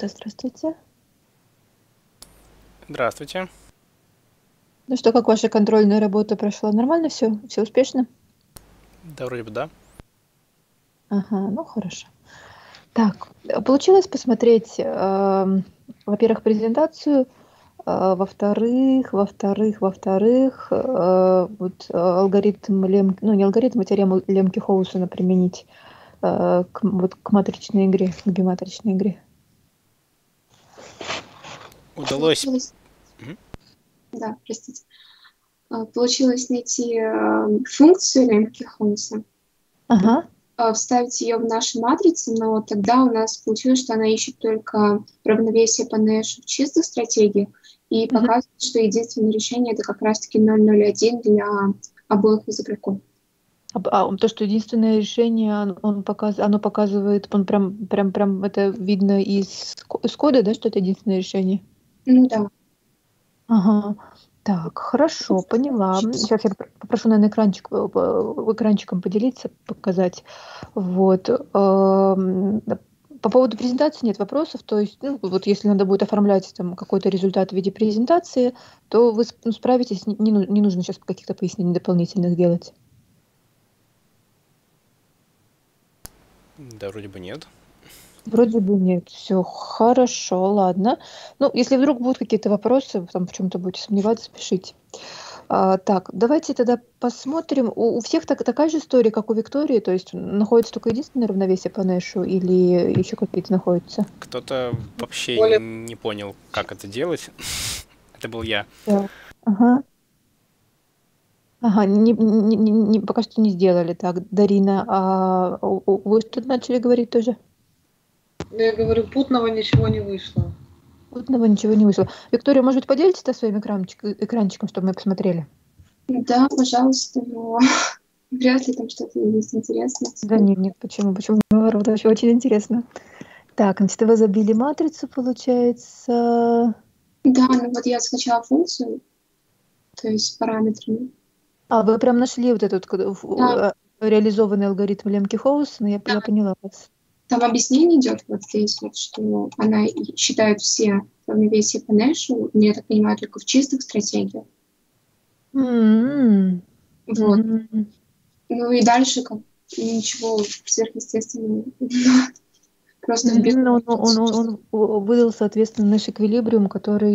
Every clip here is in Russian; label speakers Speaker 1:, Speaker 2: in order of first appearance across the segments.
Speaker 1: работа. Здравствуйте.
Speaker 2: Здравствуйте.
Speaker 1: Ну что, как ваша контрольная работа прошла? Нормально все? Все успешно?
Speaker 2: Да, вроде бы да.
Speaker 1: Ага, ну хорошо. Так, получилось посмотреть, во-первых, презентацию, во-вторых, алгоритм ну не алгоритм, а теорему Лемки-Хоусона применить к матричной игре, к биматричной игре.
Speaker 2: Удалось.
Speaker 3: Получилось,
Speaker 2: Мгм.
Speaker 3: да, простите. Получилось найти функцию лемки Холмса,
Speaker 1: Ага.
Speaker 3: вставить ее в нашу матрицу, но тогда у нас получилось, что она ищет только равновесие по Нэшу в чистых стратегиях и
Speaker 1: Мгм.
Speaker 3: показывает, что единственное решение это как раз-таки 001 для обоих из игроков.
Speaker 1: То, что единственное решение, оно показывает, он прям это видно из кода, да, что это единственное решение?
Speaker 3: Ну да.
Speaker 1: Ага. Так, хорошо, поняла. Сейчас я попрошу, наверное, экранчиком поделиться, показать. Вот. По поводу презентации нет вопросов. То есть, ну, вот если надо будет оформлять там какой-то результат в виде презентации, то вы справитесь, не нужно сейчас каких-то пояснений дополнительных делать.
Speaker 2: Да, вроде бы нет.
Speaker 1: Вроде бы нет. Все хорошо, ладно. Ну, если вдруг будут какие-то вопросы, там в чем-то будете сомневаться, пишите. Так, давайте тогда посмотрим. У всех такая же история, как у Виктории, то есть находится только единственное равновесие по Нэшу или еще какие-то находятся?
Speaker 2: Кто-то вообще
Speaker 4: Более
Speaker 2: не понял, как это делать. Это был я.
Speaker 1: Да. Ага. Ага, пока что не сделали. Так, Дарина, вы что-то начали говорить тоже?
Speaker 4: я говорю, путного ничего не вышло.
Speaker 1: Путного ничего не вышло. Виктория, может быть, поделитесь своим экранчиком, чтобы мы посмотрели?
Speaker 3: Да, пожалуйста, но вряд ли там что-то есть интересное.
Speaker 1: Да нет, почему? Почему? Наоборот, вообще очень интересно. Так, значит, вы забили матрицу, получается.
Speaker 3: Да, ну вот я скачала функцию, то есть с параметрами.
Speaker 1: Вы прям нашли вот этот
Speaker 3: Да,
Speaker 1: реализованный алгоритм Лемки-Хоусона, я
Speaker 3: да.
Speaker 1: поняла вас.
Speaker 3: Там объяснение идет вот здесь вот, что она считает все равновесия по Нэшу, но я так понимаю, только в чистых стратегиях.
Speaker 1: М.
Speaker 3: Вот.
Speaker 1: Мгм.
Speaker 3: Ну и дальше как ничего сверхъестественного. Просто вбил.
Speaker 1: Ну, он выдал, соответственно, наш эквилибриум,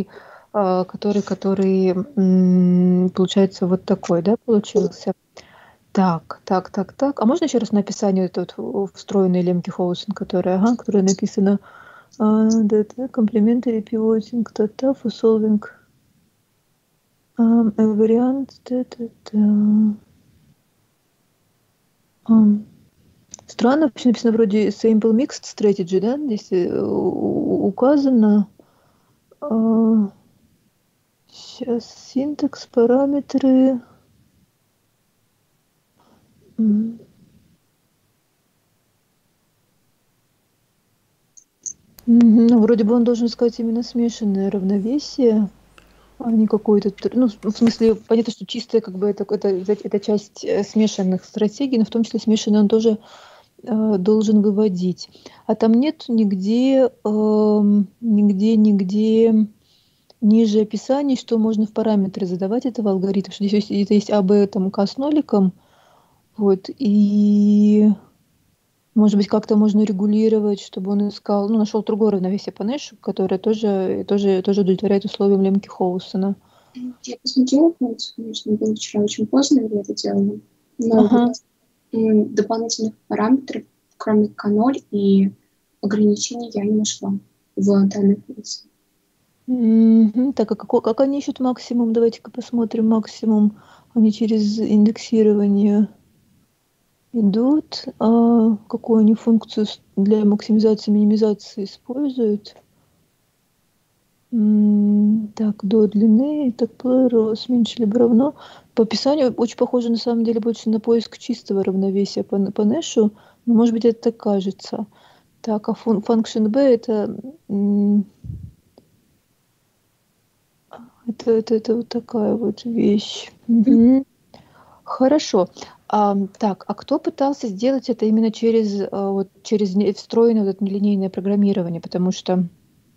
Speaker 1: который получается вот такой, да, получился. Так. А можно еще раз на описание этот встроенный Лемки Хоусен, которая написана complimentary pivoting, for solving a variant, Странно, вообще написано вроде Sample Mixed Strategy, да? Здесь указано. Сейчас синтекс, параметры. М. Ну, вроде бы он должен сказать именно смешанное равновесие, а не какой-то... Ну, в смысле, понятно, что чистая как бы это часть смешанных стратегий, но в том числе смешанные он тоже должен выводить. А там нет нигде ниже описаний, что можно в параметры задавать этого алгоритма. Что здесь есть АБ там К с ноликом, вот, и может быть как-то можно регулировать, чтобы он искал, ну, нашел другое равновесие по Нэшу, которое тоже удовлетворяет условиям Лемки-Хоусона.
Speaker 3: Я посмотрела функцию, конечно, было вчера очень поздно, я это делала. Но
Speaker 1: Ага.
Speaker 3: дополнительных параметров, кроме К0 и ограничений, я не нашла в данной функции.
Speaker 1: Так, а как они ищут максимум? Давайте-ка посмотрим максимум. Они через индексирование идут. Какую они функцию для максимизации, минимизации используют? Так, до длины, так, рост меньше либо равно. По описанию очень похоже на самом деле больше на поиск чистого равновесия по Нэшу, но может быть это так кажется. Так, а function B это вот такая вот вещь. Мгм. Хорошо. Так, а кто пытался сделать это именно через встроенное вот это нелинейное программирование? Потому что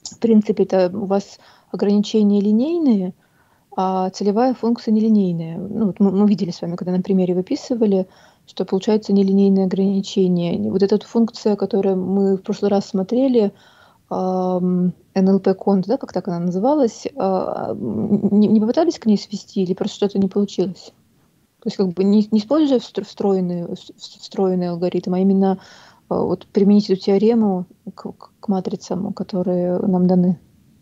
Speaker 1: В принципе, это у вас ограничения линейные, а целевая функция нелинейная. Ну, вот мы видели с вами, когда на примере выписывали, что получается нелинейное ограничение. Вот эта вот функция, которую мы в прошлый раз смотрели, NLP-конт, да, как так она называлась, не попытались к ней свести или просто что-то не получилось? То есть как бы не используя встроенный алгоритм, а именно вот применить эту теорему к матрицам, которые нам даны.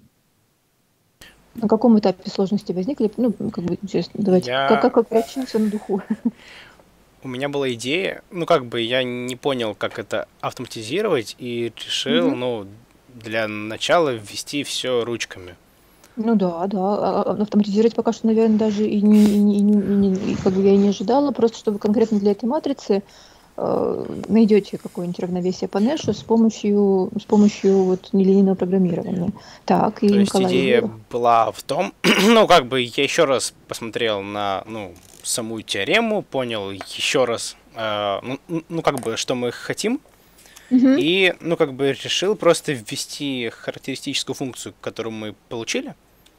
Speaker 1: На каком этапе сложности возникли? Ну, как бы, честно, давайте, как обращаться на духу?
Speaker 2: У меня была идея, ну, как бы я не понял, как это автоматизировать, и решил, ну, для начала ввести все ручками.
Speaker 1: Ну да, автоматизировать пока что, наверное, даже как бы я и не ожидала, просто чтобы конкретно для этой матрицы найдете какое-нибудь равновесие по Нэшу с помощью вот нелинейного программирования. Так, и
Speaker 2: То есть
Speaker 1: Николай
Speaker 2: идея
Speaker 1: говорил.
Speaker 2: была в том, ну, как бы я еще раз посмотрел на, ну, саму теорему, понял еще раз, ну, как бы, что мы хотим, и, ну, как бы решил просто ввести характеристическую функцию, которую мы получили,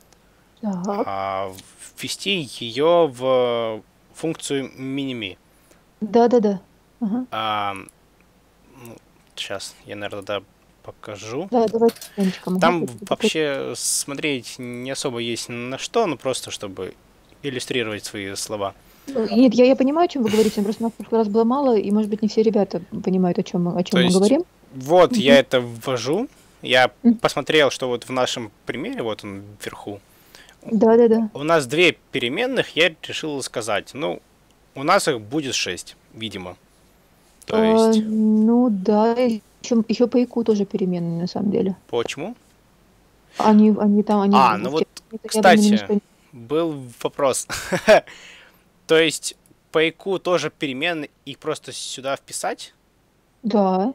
Speaker 2: ввести ее в функцию minimi.
Speaker 1: Да.
Speaker 2: Ну, сейчас я, наверное, покажу.
Speaker 1: Да, давайте экранчиком.
Speaker 2: Там вообще смотреть не особо есть на что, ну просто чтобы иллюстрировать свои слова.
Speaker 1: Нет, я понимаю, о чем вы говорите, просто у нас в прошлый раз было мало, и, может быть, не все ребята понимают, о чем мы говорим.
Speaker 2: Вот я это ввожу, я посмотрел, что вот в нашем примере, вот он вверху,
Speaker 1: Да.
Speaker 2: у нас две переменных, я решил сказать, ну, у нас их будет 6, видимо. То есть...
Speaker 1: Ну да, еще по ИК тоже переменные, на самом деле.
Speaker 2: Почему?
Speaker 1: Они
Speaker 2: ну вот, кстати, был вопрос. То есть по ИК тоже переменные, их просто сюда вписать?
Speaker 1: Да.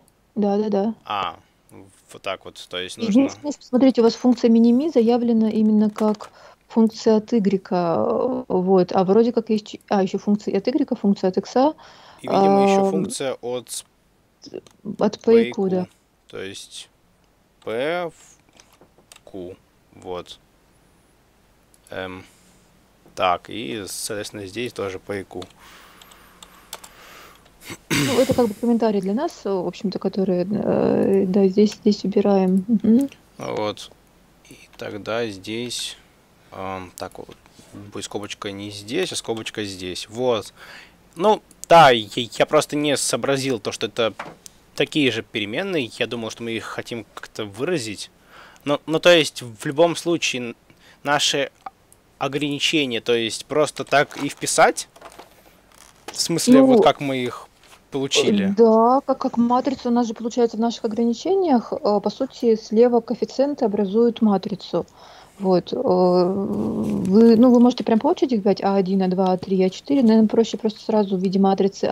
Speaker 2: Вот так вот, то есть нужно...
Speaker 1: Смотрите, у вас функция minimi заявлена именно как функция от y, вот, а вроде как есть... еще функция от y, функция от x.
Speaker 2: И, видимо, еще функция от
Speaker 1: P и Q, да.
Speaker 2: То есть P в Q, вот. Так, и, соответственно, здесь тоже P и Q.
Speaker 1: Ну, это как бы комментарий для нас, в общем-то, которые, да, здесь убираем.
Speaker 2: Вот. И тогда здесь... так вот, будет скобочка не здесь, а скобочка здесь. Вот. Ну, да, я просто не сообразил то, что это такие же переменные. Я думал, что мы их хотим как-то выразить. Ну, то есть, в любом случае, наши ограничения, то есть, просто так и вписать? В смысле, вот как мы их получили?
Speaker 1: Да, как матрица у нас же получается в наших ограничениях. По сути, слева коэффициенты образуют матрицу. Вот. Вы можете прям по очереди взять А1, А2, А3, А4. Наверное, проще просто сразу в виде матрицы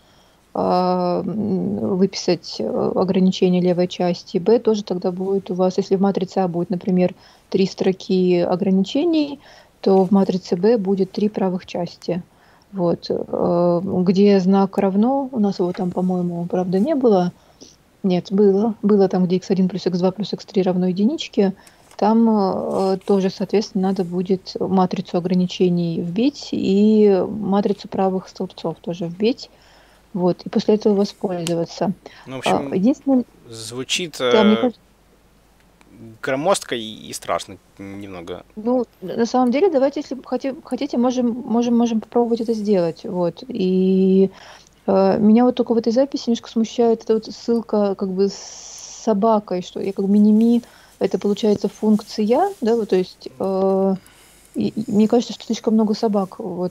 Speaker 1: выписать ограничение левой части. Б тоже тогда будет у вас, если в матрице А будет, например, 3 строки ограничений, то в матрице Б будет 3 правых части. Вот. Где знак равно, у нас его там, по-моему, правда, не было. Нет, было. Было там, где x1 плюс x2 плюс x3 равно единичке. Там тоже, соответственно, надо будет матрицу ограничений вбить и матрицу правых столбцов тоже вбить. Вот, и после этого воспользоваться.
Speaker 2: Ну, в общем,
Speaker 1: единственное...
Speaker 2: звучит
Speaker 1: мне кажется...
Speaker 2: громоздко и страшно немного.
Speaker 1: Ну, на самом деле, давайте, если хотите, можем попробовать это сделать. Вот. И меня вот только в этой записи немножко смущает эта вот ссылка как бы с собакой, что я как бы minimi, это получается функция, да, вот, то есть мне кажется, что слишком много собак вот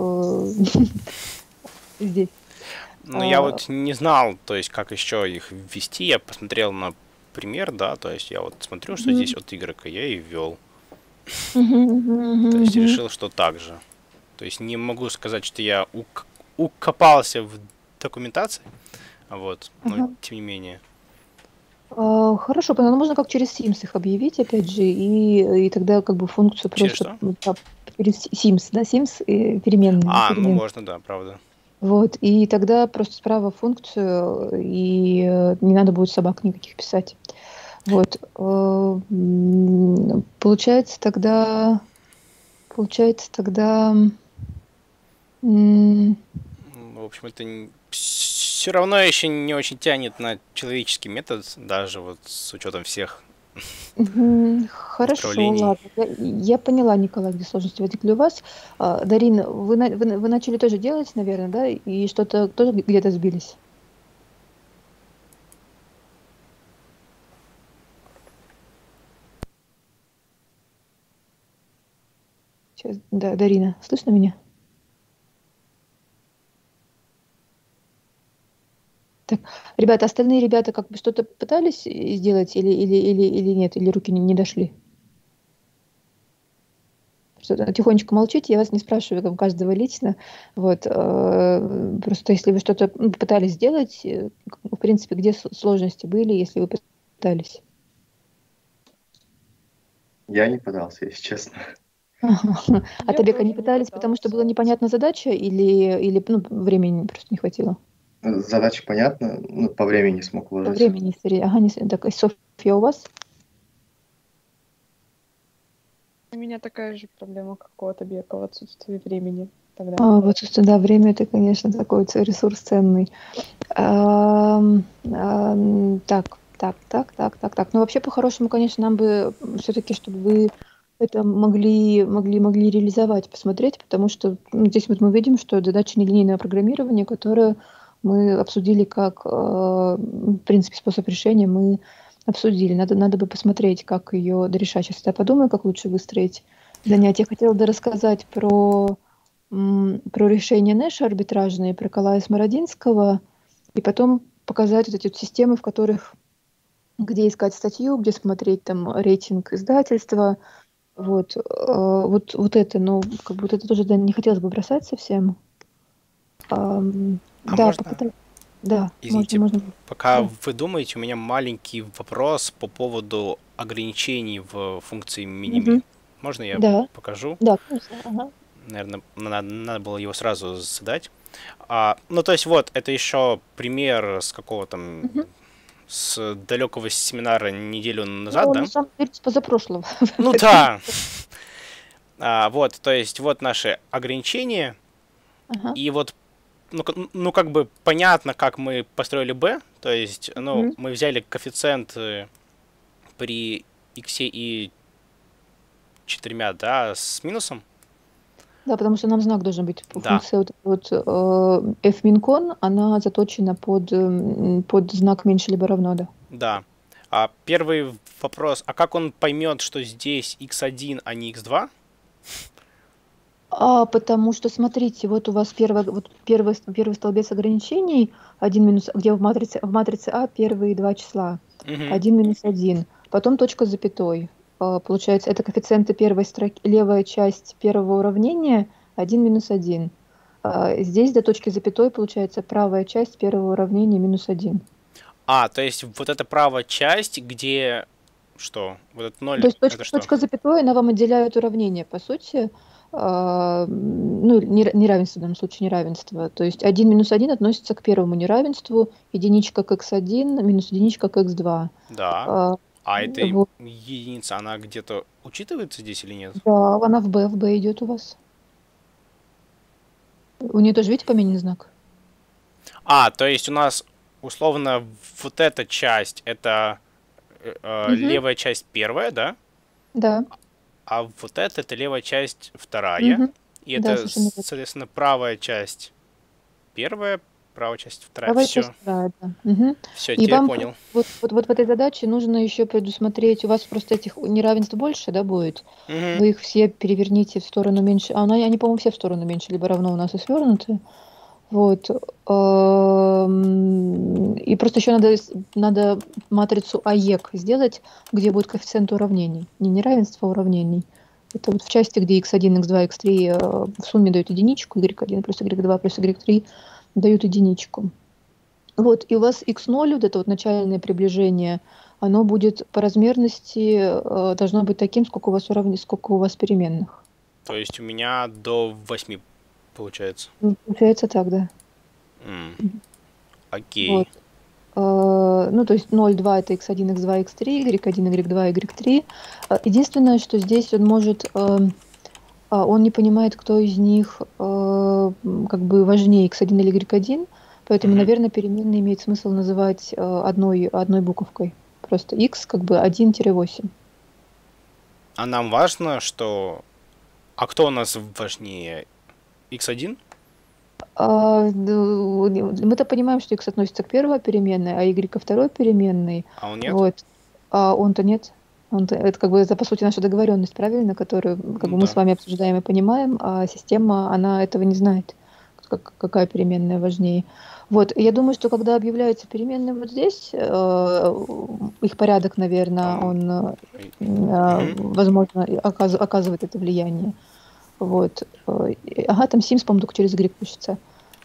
Speaker 1: здесь.
Speaker 2: Ну, я вот не знал, то есть, как еще их ввести. Я посмотрел на пример, да, то есть я вот смотрю, что здесь от Y, я и ввел. То есть решил, что так же. То есть не могу сказать, что я укопался в документации, вот, но тем не менее.
Speaker 1: Хорошо, но можно как через Sims их объявить, опять же, и тогда как бы функцию просто... Через Sims, да, Sims переменные.
Speaker 2: Ну можно, да, правда.
Speaker 1: Вот, и тогда просто справа функцию, и не надо будет собак никаких писать. Вот. Получается тогда... м,
Speaker 2: В общем, это все равно еще не очень тянет на человеческий метод, даже вот с учетом всех
Speaker 1: Хорошо,
Speaker 2: исправлений.
Speaker 1: ладно. Я поняла, Николай, где сложности возникли у вас. Дарина, вы начали тоже делать, наверное, да? И что-то тоже где-то сбились? Сейчас, да, Дарина, слышно меня? Так, ребята, остальные ребята как бы что-то пытались сделать или нет, или руки не дошли? Что-то тихонечко молчите, я вас не спрашиваю, там, каждого лично. Вот, просто если вы что-то пытались сделать, в принципе, где сложности были, если вы пытались?
Speaker 5: Я не пытался, если честно.
Speaker 1: Ага. А
Speaker 4: Я
Speaker 1: Табека
Speaker 4: тоже
Speaker 1: не
Speaker 4: не
Speaker 1: пытались, потому что была
Speaker 4: пыталась.
Speaker 1: непонятна задача или времени просто не хватило?
Speaker 5: Задача понятна, ну, по времени не смог
Speaker 1: По
Speaker 5: уложиться.
Speaker 1: времени, ага, не, так, Софья, у вас?
Speaker 6: У меня такая же проблема, как у Атабека, в отсутствии времени тогда.
Speaker 1: Вот, да, время это, конечно, такой ресурс ценный. Так. Ну, вообще, по-хорошему, конечно, нам бы все-таки, чтобы вы это могли реализовать, посмотреть, потому что здесь вот мы видим, что задача нелинейного программирования, которое мы обсудили как, в принципе, способ решения, мы обсудили. Надо бы посмотреть, как ее дорешать. Сейчас я подумаю, как лучше выстроить занятие. Я хотела бы рассказать про решения Нэша арбитражные, про Калая Смородинского, и потом показать вот эти вот системы, в которых где искать статью, где смотреть там рейтинг издательства, вот это, ну, как бы вот это тоже не хотелось бы бросать совсем. Да,
Speaker 2: можно?
Speaker 1: попытаюсь. Да,
Speaker 2: Извините,
Speaker 1: можно.
Speaker 2: пока
Speaker 1: Да.
Speaker 2: вы думаете, у меня маленький вопрос по поводу ограничений в функции minimi. Можно я
Speaker 1: Да.
Speaker 2: покажу?
Speaker 1: Да, конечно. Ага.
Speaker 2: Наверное, надо было его сразу задать. Ну, то есть вот, это еще пример с какого-то с далекого семинара неделю назад, да?
Speaker 1: На самом деле, с позапрошлого.
Speaker 2: Ну да. Вот, то есть вот наши ограничения.
Speaker 1: Ага.
Speaker 2: И вот, ну как бы понятно, как мы построили b. То есть, ну, мы взяли коэффициент при x и 4, да, с минусом.
Speaker 1: Да, потому что нам знак должен быть.
Speaker 2: Да.
Speaker 1: Функция вот f-min-con, она заточена под знак меньше либо равно, да.
Speaker 2: Да. Первый вопрос, а как он поймет, что здесь x1, а не x2?
Speaker 1: Потому что, смотрите, вот у вас первый столбец ограничений, 1 минус, где в матрице А первые два числа, 1 минус 1, потом точка с запятой. Получается, это коэффициенты первой строки, левая часть первого уравнения, 1 минус 1. Здесь до точки запятой получается правая часть первого уравнения минус 1.
Speaker 2: То есть вот эта правая часть, где что? Вот этот 0,
Speaker 1: То есть
Speaker 2: это что?
Speaker 1: точка запятой, она вам отделяет уравнение, по сути. Ну, неравенство в данном случае, неравенство. То есть 1 минус 1 относится к первому неравенству, единичка к x1, минус единичка к x2.
Speaker 2: Да. Эта
Speaker 1: Вот.
Speaker 2: единица, она где-то учитывается здесь или нет?
Speaker 1: Да, она в b идет у вас. У нее тоже, видите, поменен знак?
Speaker 2: То есть у нас условно вот эта часть, это левая часть первая, да?
Speaker 1: Да.
Speaker 2: А вот это левая часть вторая. И
Speaker 1: Да,
Speaker 2: это, соответственно, правая часть первая, правая часть вторая.
Speaker 1: Правая
Speaker 2: Все.
Speaker 1: часть вторая, да.
Speaker 2: Все,
Speaker 1: И
Speaker 2: теперь
Speaker 1: вам
Speaker 2: понял.
Speaker 1: вот в этой задаче нужно еще предусмотреть, у вас просто этих неравенств больше, да, будет? Вы их все переверните в сторону меньше. Они, по-моему, все в сторону меньше, либо равно у нас и свернуты. Вот. И просто еще надо матрицу АЕК сделать, где будет коэффициент уравнений. Не неравенство, а уравнений. Это вот в части, где x1, x2, x3 в сумме дают единичку, y1 плюс y2 плюс y3 дают единичку. Вот, и у вас x0, вот это вот начальное приближение, оно будет по размерности, должно быть таким, сколько у вас переменных.
Speaker 2: То есть у меня до 8 получается.
Speaker 1: Получается так, да.
Speaker 2: Окей.
Speaker 1: Вот. Ну, то есть 0, 2 это x1, x2, x3, y1, y2, y3. Единственное, что здесь он может, он не понимает, кто из них как бы важнее, x1 или y1, поэтому,
Speaker 2: Мгм.
Speaker 1: наверное, переменные имеет смысл называть одной буковкой. Просто x как бы 1-8.
Speaker 2: А нам важно, что... А кто у нас важнее? X1?
Speaker 1: Мы-то понимаем, что x относится к первой переменной, а y ко второй переменной.
Speaker 2: А он нет?
Speaker 1: Вот. А он-то нет. Это как бы это, по сути, наша договоренность, правильно, которую как бы мы с
Speaker 2: Да.
Speaker 1: вами обсуждаем и понимаем, а система, она этого не знает, какая переменная важнее. Вот. И я думаю, что когда объявляются переменные вот здесь, их порядок, наверное,
Speaker 2: Там...
Speaker 1: он,
Speaker 2: Мгм.
Speaker 1: возможно, оказывает это влияние. Вот. Ага, там Sims, по-моему, только через Y пишется.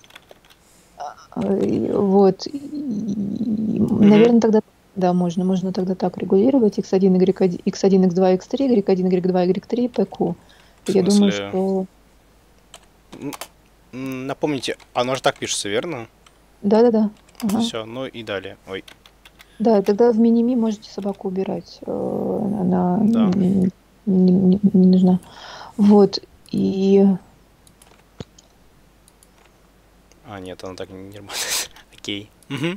Speaker 1: Вот. Наверное, тогда да, можно тогда так регулировать x1, y1, x1, x2, x3, y1, y2, y3, pq.
Speaker 2: В
Speaker 1: Я думаю,
Speaker 2: смысле...
Speaker 1: что
Speaker 2: Напомните, оно же так пишется, верно?
Speaker 1: да-да-да. Ага.
Speaker 2: Все, ну и далее. Ой,
Speaker 1: Да, тогда в миними можете собаку убирать. Она
Speaker 2: да.
Speaker 1: не нужна. Вот. И
Speaker 2: А, нет, оно так не работает. Окей. Мгм.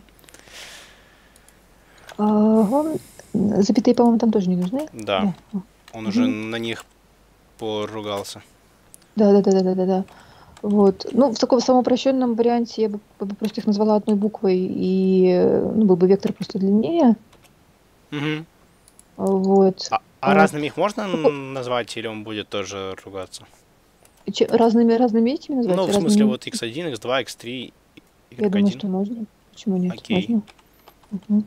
Speaker 1: запятые, по-моему, там тоже не нужны.
Speaker 2: Да,
Speaker 1: Да.
Speaker 2: он уже
Speaker 1: Мгм.
Speaker 2: на них поругался.
Speaker 1: Да. Вот. Ну, в таком самом упрощенном варианте я бы просто их назвала одной буквой, и ну, был бы вектор просто длиннее.
Speaker 2: Мгм.
Speaker 1: Вот.
Speaker 2: А разными их можно
Speaker 1: Како-
Speaker 2: назвать, или он будет тоже ругаться?
Speaker 1: разными этими
Speaker 2: Ну,
Speaker 1: назвать?
Speaker 2: в смысле,
Speaker 1: Разными...
Speaker 2: вот x1, x2, x3,
Speaker 1: Я думаю,
Speaker 2: y1.
Speaker 1: что можно. Почему нет?
Speaker 2: Окей.
Speaker 1: Можно. Мгм.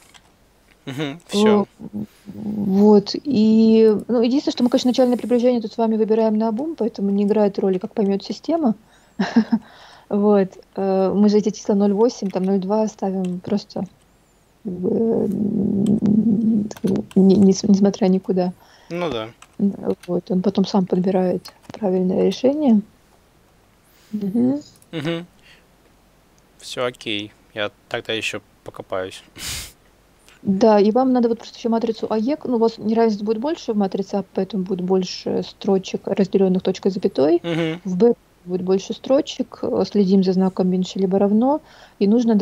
Speaker 2: Все.
Speaker 1: Вот. И, ну, единственное, что мы, конечно, начальное приближение тут с вами выбираем наобум, поэтому не играет роли, как поймет система. Вот. Мы же эти числа 0,8, там 0,2 ставим просто как бы, несмотря никуда.
Speaker 2: Ну да.
Speaker 1: Вот. Он потом сам подбирает правильное решение. Мгм.
Speaker 2: Все окей. Я тогда еще покопаюсь.
Speaker 1: Да, и вам надо вот просто еще матрицу АЕК, ну, у вас неравенств будет больше в матрице А, поэтому будет больше строчек, разделенных точкой запятой.
Speaker 2: Мгм.
Speaker 1: В Б будет больше строчек, следим за знаком меньше либо равно, и нужно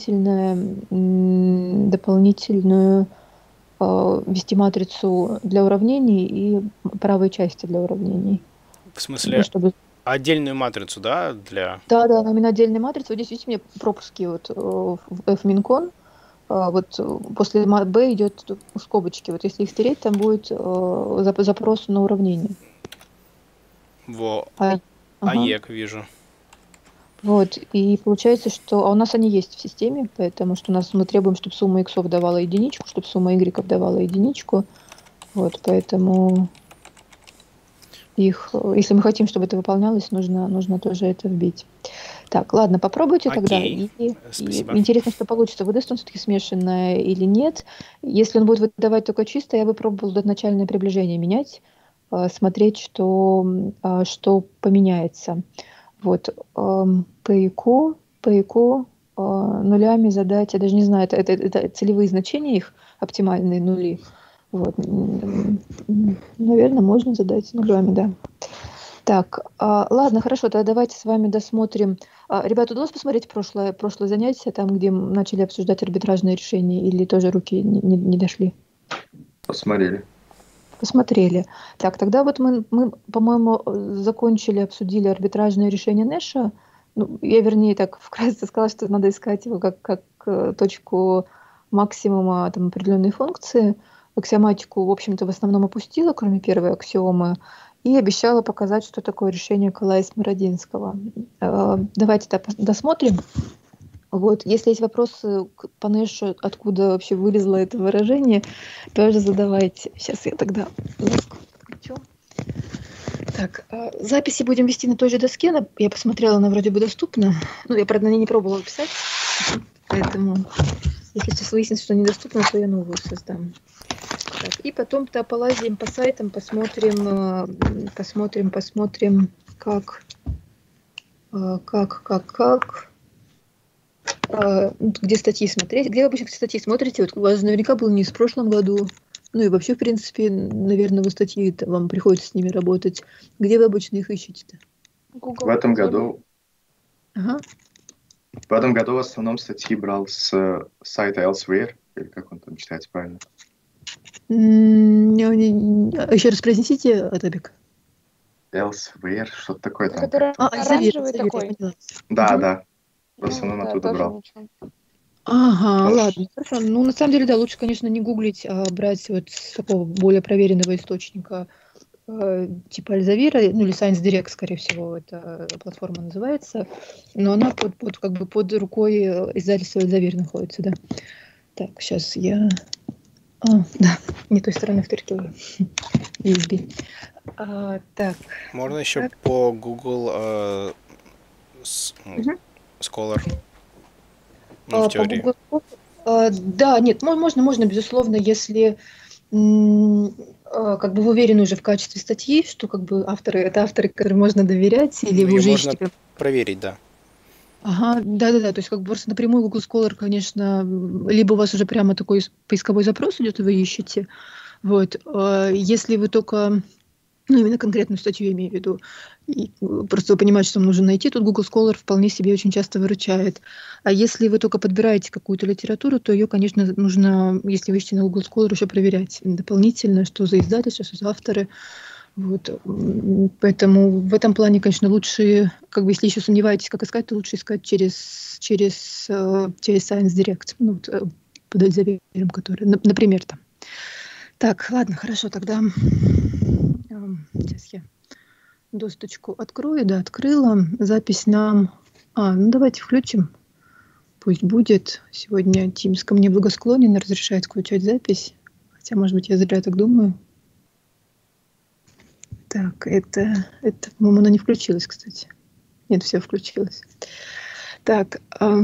Speaker 1: дополнительную ввести матрицу для уравнений и правой части для уравнений.
Speaker 2: В
Speaker 1: Ну,
Speaker 2: смысле,
Speaker 1: чтобы...
Speaker 2: отдельную матрицу, да, для...
Speaker 1: Да, нам именно отдельная матрица. Вот здесь, видите, мне пропуски вот в F-минкон. Вот после B идет скобочки. Вот если их стереть, там будет запрос на уравнение.
Speaker 2: Во,
Speaker 1: Ага.
Speaker 2: АЕК вижу.
Speaker 1: Вот. И получается, что... А у нас они есть в системе, потому что мы требуем, чтобы сумма иксов давала единичку, чтобы сумма игреков давала единичку. Вот, поэтому если мы хотим, чтобы это выполнялось, нужно тоже это вбить. Так, ладно, попробуйте тогда.
Speaker 2: Окей.
Speaker 1: И
Speaker 2: Спасибо.
Speaker 1: интересно, что получится. Выдаст он все-таки смешанное или нет. Если он будет выдавать только чисто, я бы пробовала начальное приближение менять, смотреть, что поменяется. Вот. P и Q, нулями задать. Я даже не знаю, это целевые значения их, оптимальные нули. Вот. Наверное, можно задать нулями, да. Так, ладно, хорошо, тогда давайте с вами досмотрим. Ребята, удалось посмотреть прошлое занятие, там, где мы начали обсуждать арбитражные решения, или тоже руки не дошли?
Speaker 5: Посмотрели.
Speaker 1: Посмотрели. Так, тогда вот мы по-моему, обсудили арбитражное решение Нэша. Ну, я, вернее, так вкратце сказала, что надо искать его как точку максимума там, определенной функции. Аксиоматику, в общем-то, в основном опустила, кроме первой аксиомы, и обещала показать, что такое решение Каллайс-Мирадинского. Давайте досмотрим. Вот, если есть вопросы по Нэшу, откуда вообще вылезло это выражение, тоже задавайте. Сейчас я тогда подключу. Так, записи будем вести на той же доске. Я посмотрела, она вроде бы доступна. Ну, я, правда, на ней не пробовала писать. Поэтому, если сейчас выяснится, что недоступно, то я новую создам. Так, и потом-то полазим по сайтам, посмотрим, как где статьи смотреть? Где вы обычно статьи смотрите? Вот у вас наверняка был не в прошлом году. Ну и вообще, в принципе, наверное, вы статьи, вам приходится с ними работать. Где вы обычно их ищете-то?
Speaker 6: Google.
Speaker 5: В этом году
Speaker 1: Ага.
Speaker 5: в основном статьи брал с сайта Elsewhere, или как он там читается правильно.
Speaker 1: Еще раз произнесите, Атабек.
Speaker 5: Elsewhere, что-то такое там.
Speaker 6: Который оранжевый
Speaker 1: Завет,
Speaker 6: такой.
Speaker 1: я поняла.
Speaker 5: Да. В
Speaker 6: Ну,
Speaker 5: основном
Speaker 6: да,
Speaker 5: оттуда
Speaker 6: тоже
Speaker 5: брал.
Speaker 6: ничего.
Speaker 1: Ага,
Speaker 5: Хорошо.
Speaker 1: ладно, хорошо. Ну, на самом деле, да, лучше, конечно, не гуглить, а брать вот с такого более проверенного источника, типа Альзавира, ну или Science Direct, скорее всего, эта платформа называется, но она как бы под рукой издательства Альзавир находится, да. Так, сейчас я... да, не той стороны втыркиваю. USB. Так.
Speaker 2: Можно еще
Speaker 1: Так.
Speaker 2: по Google Scholar. Ну, в
Speaker 1: По
Speaker 2: теории.
Speaker 1: Google, да, нет, можно, безусловно, если как бы вы уверены уже в качестве статьи, что как бы это авторы, которым можно доверять, или вы
Speaker 2: Ее
Speaker 1: уже
Speaker 2: можно
Speaker 1: ищете...
Speaker 2: проверить, да.
Speaker 1: Ага, да, то есть как бы просто напрямую Google Scholar, конечно, либо у вас уже прямо такой поисковой запрос идет, и вы ищете, вот, если вы только... Ну, именно конкретную статью я имею в виду. И просто вы понимаете, что вам нужно найти, тут Google Scholar вполне себе очень часто выручает. А если вы только подбираете какую-то литературу, то ее, конечно, нужно, если вы ищете на Google Scholar, еще проверять дополнительно, что за издательство, что за авторы. Вот. Поэтому в этом плане, конечно, лучше, как бы, если еще сомневаетесь, как искать, то лучше искать через Science Direct, ну, вот, под Эльзавиром, который, например, там. Так, ладно, хорошо, тогда... Сейчас я досточку открою, да, открыла. Запись нам... ну давайте включим. Пусть будет. Сегодня Teams ко мне благосклонен, разрешает включать запись. Хотя, может быть, я зря так думаю. Так, это по-моему, она не включилась, кстати. Нет, все включилось. Так,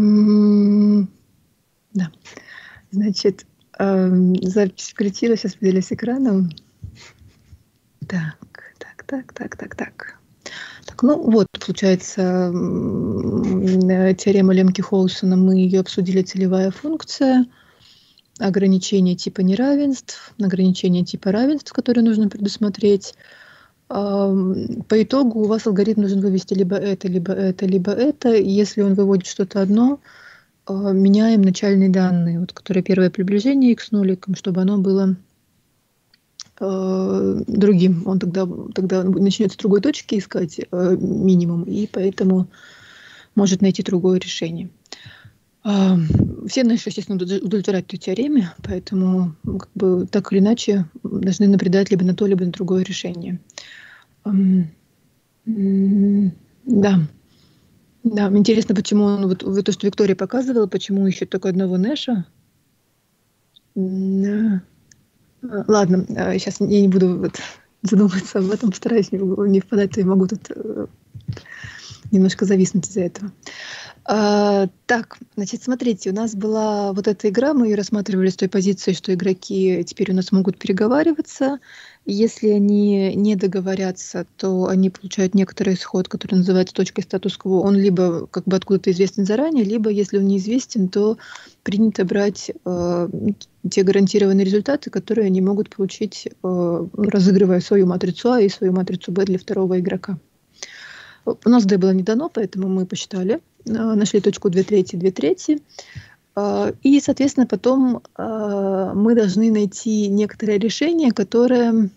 Speaker 1: да. Значит, запись включилась, сейчас поделюсь экраном. Так. Так, ну вот, получается, теорема Лемки-Хоусона, мы ее обсудили, целевая функция, ограничение типа неравенств, ограничение типа равенств, которые нужно предусмотреть. По итогу у вас алгоритм нужно вывести либо это, либо это, либо это. Если он выводит что-то одно, меняем начальные данные, вот, которые первое приближение x нуликом, чтобы оно было другим. Он тогда начнет с другой точки искать минимум, и поэтому может найти другое решение. Все наши, естественно, удовлетворяют этой теореме, поэтому как бы, так или иначе должны наблюдать либо на то, либо на другое решение. Да, интересно, почему он, вот то, что Виктория показывала, почему ищет только одного Нэша. Ладно, сейчас я не буду задумываться об этом, постараюсь не впадать, то я могу тут немножко зависнуть из-за этого. Так, значит, смотрите, у нас была вот эта игра, мы ее рассматривали с той позиции, что игроки теперь у нас могут переговариваться. Если они не договорятся, то они получают некоторый исход, который называется точкой статус-кво. Он либо как бы откуда-то известен заранее, либо, если он неизвестен, то принято брать те гарантированные результаты, которые они могут получить, разыгрывая свою матрицу А и свою матрицу Б для второго игрока. У нас D было не дано, поэтому мы посчитали, нашли точку 2/3. И, соответственно, потом мы должны найти некоторое решение, которое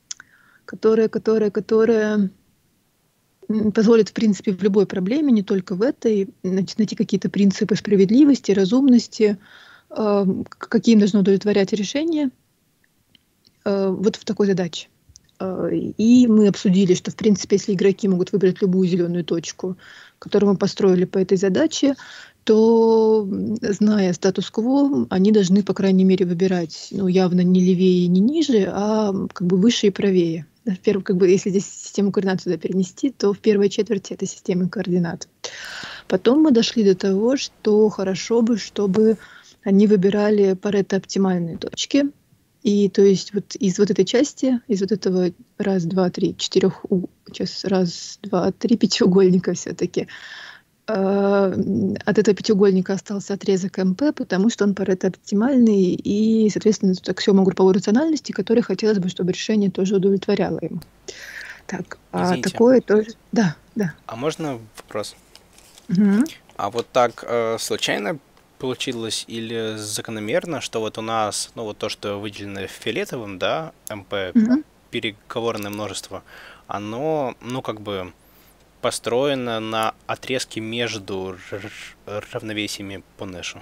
Speaker 1: позволит, в принципе, в любой проблеме, не только в этой, найти какие-то принципы справедливости, разумности, какие им должно удовлетворять решение вот в такой задаче. И мы обсудили, что, в принципе, если игроки могут выбрать любую зеленую точку, которую мы построили по этой задаче, то, зная статус-кво, они должны, по крайней мере, выбирать, ну, явно не левее и не ниже, а как бы выше и правее. Как бы, если здесь систему координат сюда перенести, то в первой четверти это система координат. Потом мы дошли до того, что хорошо бы, чтобы они выбирали парето-оптимальные точки. И то есть вот из вот этой части, из вот этого 1, 2, 3, 4, сейчас 1, 2, 3 пятиугольника все-таки, от этого пятиугольника остался отрезок МП, потому что он парето-оптимальный, и, соответственно, это аксиома групповой рациональности, которой хотелось бы, чтобы решение тоже удовлетворяло ему. Так,
Speaker 2: Извините.
Speaker 1: такое тоже... Да.
Speaker 2: А можно вопрос?
Speaker 1: Угу.
Speaker 2: А вот так случайно получилось или закономерно, что вот у нас, ну вот то, что выделено фиолетовым, да, МП, переговорное множество, оно, ну как бы построено на отрезке между равновесиями по Нэшу.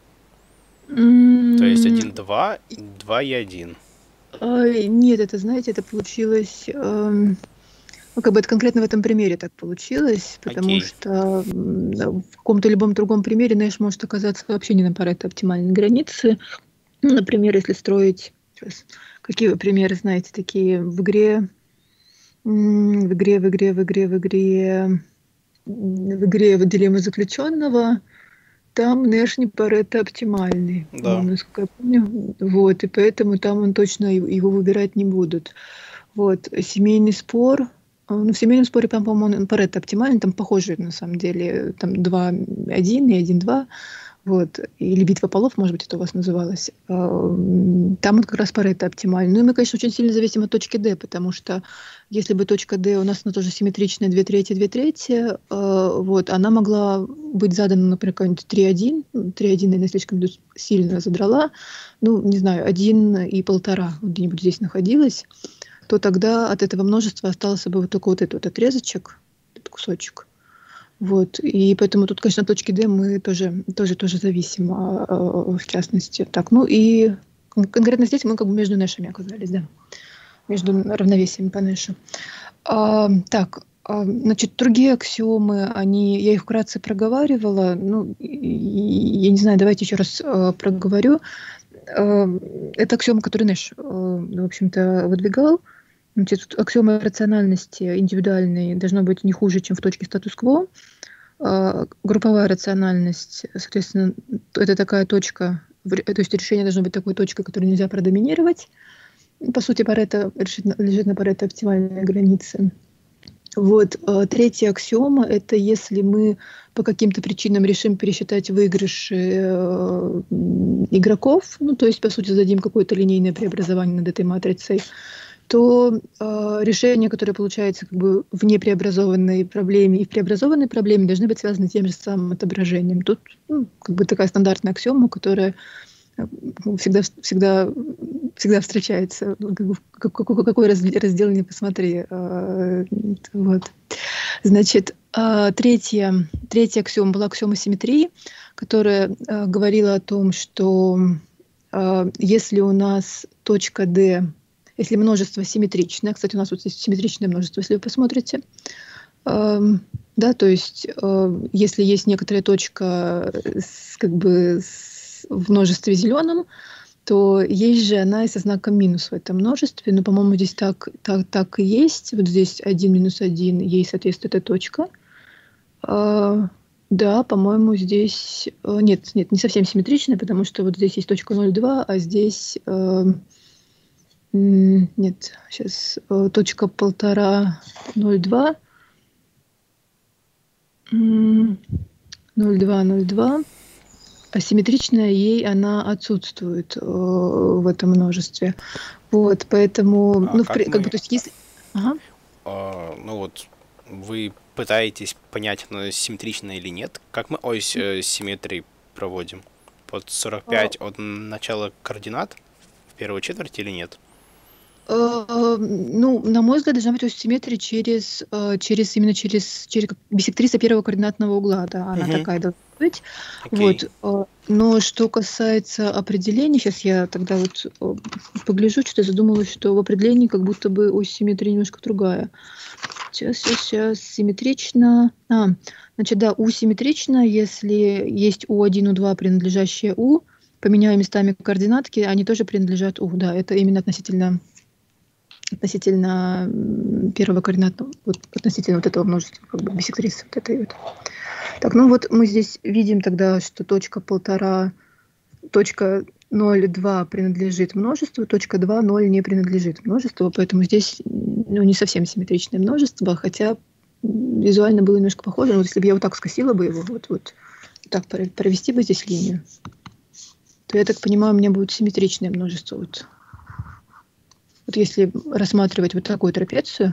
Speaker 2: То есть 1, 2, 2 и 1.
Speaker 1: Нет, это, знаете, это получилось... Ну, как бы это конкретно в этом примере так получилось, потому что в каком-то любом другом примере Нэш может оказаться вообще не на парето-оптимальной границе. Ну, например, если строить... Сейчас, какие вы примеры знаете такие в игре дилеммы заключенного? Там Нэш не парето-оптимальный,
Speaker 2: Да.
Speaker 1: насколько я помню. Вот, и поэтому там он точно его выбирать не будут. Вот, семейный спор... Ну, в семейном споре, по-моему, он парето оптимальный, там похожие, на самом деле, там 2-1 и 1-2, вот, или битва полов, может быть, это у вас называлось, там он как раз парето оптимальный. Ну, и мы, конечно, очень сильно зависим от точки D, потому что если бы точка D у нас она тоже симметричная 2/3, вот, она могла быть задана, например, какой-нибудь 3-1, 3-1, наверное, слишком сильно задрала, ну, не знаю, 1 и 1,5 где-нибудь здесь находилась, то тогда от этого множества остался бы вот только вот этот вот отрезочек, этот кусочек. Вот. И поэтому тут, конечно, от точки D мы тоже зависим, в частности. Так, ну и конкретно здесь мы как бы между Нэшами оказались, да. Между равновесиями по Нэшу. Так, значит, другие аксиомы, я их вкратце проговаривала. Ну, я не знаю, давайте еще раз проговорю. Это аксиома, которую Нэш, в общем-то, выдвигал. Значит, аксиома рациональности индивидуальной должно быть не хуже, чем в точке статус-кво. Групповая рациональность, соответственно, это такая точка, то есть решение должно быть такой точкой, которую нельзя продоминировать. По сути, парето лежит на парето-оптимальной границе. Вот. Третья аксиома – это если мы по каким-то причинам решим пересчитать выигрыши игроков, ну, то есть, по сути, зададим какое-то линейное преобразование над этой матрицей, то решения, которые получаются как бы в непреобразованной проблеме и в преобразованной проблеме, должны быть связаны тем же самым отображением. Тут как бы такая стандартная аксиома, которая всегда встречается. Какой раздел не посмотри. Вот. Значит, третья аксиома была аксиома симметрии, которая говорила о том, что если у нас точка D, если множество симметричное, кстати, у нас вот здесь симметричное множество, если вы посмотрите, да, то есть если есть некоторая точка в множестве зеленом, то есть же она и со знаком минус в этом множестве, но, по-моему, здесь так и есть, вот здесь 1 минус 1, ей соответствует эта точка. Да, по-моему, здесь... Нет, не совсем симметричная, потому что вот здесь есть точка 0,2, а здесь... Нет, сейчас точка 1,5, 0,2. 0,2. А симметричная ей она отсутствует в этом множестве. Вот, поэтому... ну, как бы, то есть, если... Ага.
Speaker 2: Ну вот, вы пытаетесь понять, оно симметрично или нет. Как мы ось симметрии проводим? Под 45 от начала координат в первой четверти или нет?
Speaker 1: Ну, на мой взгляд, должна быть ось симметрии через биссектриса первого координатного угла, да, она такая должна быть. Вот. Но что касается определений, сейчас я тогда вот погляжу, что-то задумалась, что в определении как будто бы ось симметрии немножко другая. Сейчас симметрично. Значит, да, U симметрично, если есть U1, U2, принадлежащие U, поменяю местами координатки, они тоже принадлежат U, да, это именно относительно первого координатного, вот, относительно вот этого множества, как бы биссектрисы вот этой вот. Так, ну вот мы здесь видим тогда, что точка 0,2 принадлежит множеству, точка 2, 0 не принадлежит множеству, поэтому здесь не совсем симметричное множество, хотя визуально было немножко похоже. Но вот если бы я вот так скосила бы его, вот так провести бы здесь линию, то, я так понимаю, у меня будет симметричное множество. Вот если рассматривать вот такую трапецию,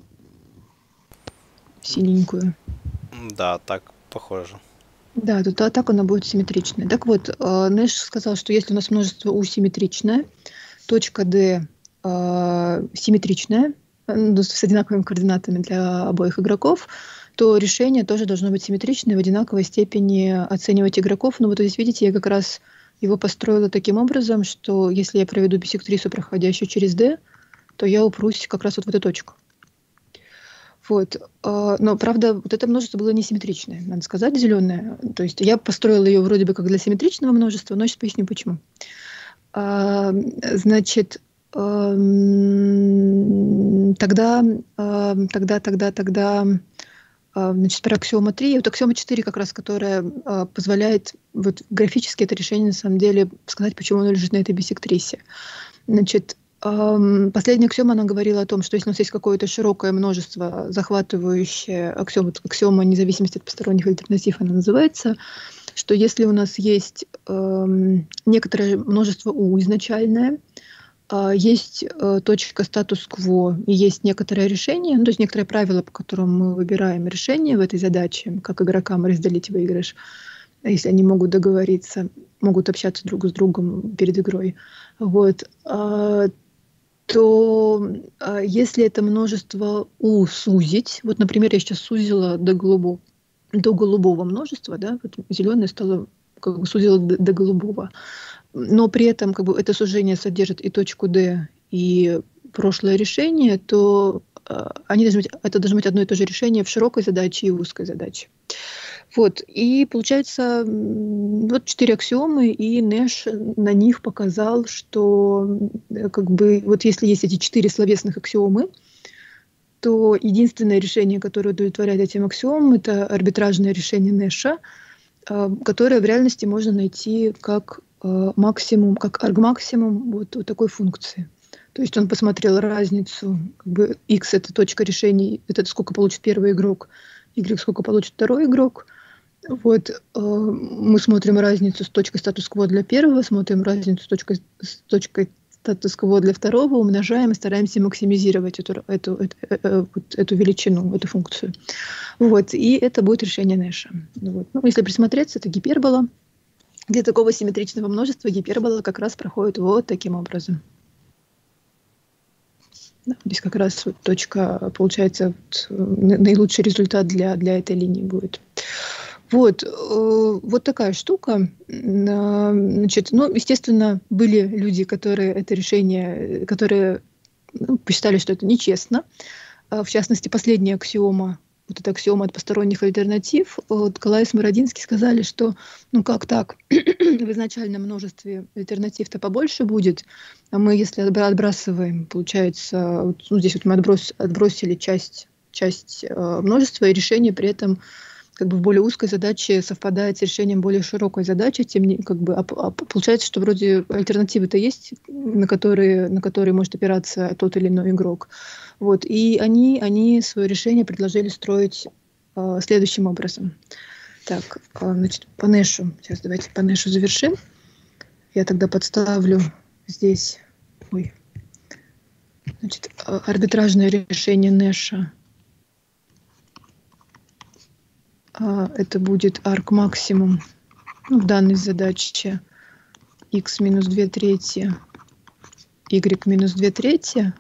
Speaker 1: синенькую,
Speaker 2: Да, так похоже.
Speaker 1: да, то так оно будет симметричное. Так вот, Нэш сказал, что если у нас множество U симметричное, точка D симметричная, с одинаковыми координатами для обоих игроков, то решение тоже должно быть симметричное, в одинаковой степени оценивать игроков. Но вот здесь, видите, я как раз его построила таким образом, что если я проведу биссектрису, проходящую через D, то я упрусь как раз вот в эту точку. Вот. Но, правда, вот это множество было несимметричное, надо сказать, зеленое. То есть я построила ее вроде бы как для симметричного множества, но сейчас поясню, почему. Значит, тогда, значит, про аксиома 3, вот аксиома 4 как раз, которая позволяет вот графически это решение на самом деле сказать, почему оно лежит на этой биссектрисе. Значит, последняя аксиома, она говорила о том, что если у нас есть какое-то широкое множество, захватывающее аксиома независимости от посторонних альтернатив, она называется, что если у нас есть некоторое множество U изначальное, есть точка статус-кво и есть некоторое решение, то есть некоторое правило, по которому мы выбираем решение в этой задаче, как игрокам разделить выигрыш, если они могут договориться, могут общаться друг с другом перед игрой. Вот. То если это множество U сузить, вот, например, я сейчас сузила до голубого множества, да, вот зеленое стало как бы сузило до голубого, но при этом как бы это сужение содержит и точку D, и прошлое решение, то это должно быть одно и то же решение в широкой задаче и в узкой задаче. Вот, и получается, вот 4 аксиомы, и Нэш на них показал, что как бы вот если есть эти 4 словесных аксиомы, то единственное решение, которое удовлетворяет этим аксиомам, это арбитражное решение Нэша, которое в реальности можно найти как максимум, как аргмаксимум вот такой функции. То есть он посмотрел разницу, как бы x это точка решения, это сколько получит первый игрок, y сколько получит второй игрок. Вот мы смотрим разницу с точкой статус-кво для первого, смотрим разницу с точкой статус-кво для второго, умножаем и стараемся максимизировать эту величину, эту функцию. Вот, и это будет решение Нэша. Вот. Ну, если присмотреться, это гипербола. Для такого симметричного множества гипербола как раз проходит вот таким образом. Да, здесь как раз вот точка, получается, наилучший результат для этой линии будет. Вот такая штука. Значит, ну, естественно, были люди, которые это решение, которые посчитали, что это нечестно. В частности, последняя аксиома, вот эта аксиома от посторонних альтернатив, вот Калай и Смородинский сказали, что ну как так, в изначальном множестве альтернатив-то побольше будет, а мы, если отбрасываем, получается, вот, ну, здесь вот мы отбросили часть множества, и решение при этом как бы в более узкой задаче совпадает с решением более широкой задачи, тем не как бы получается, что вроде альтернативы-то есть, на которые может опираться тот или иной игрок. Вот, и они свое решение предложили строить следующим образом. Так, значит, по Нэшу. Сейчас давайте по Нэшу завершим. Я тогда подставлю здесь. Значит, арбитражное решение Нэша. Это будет арк-максимум в данной задаче x минус 2/3, y минус 2/3.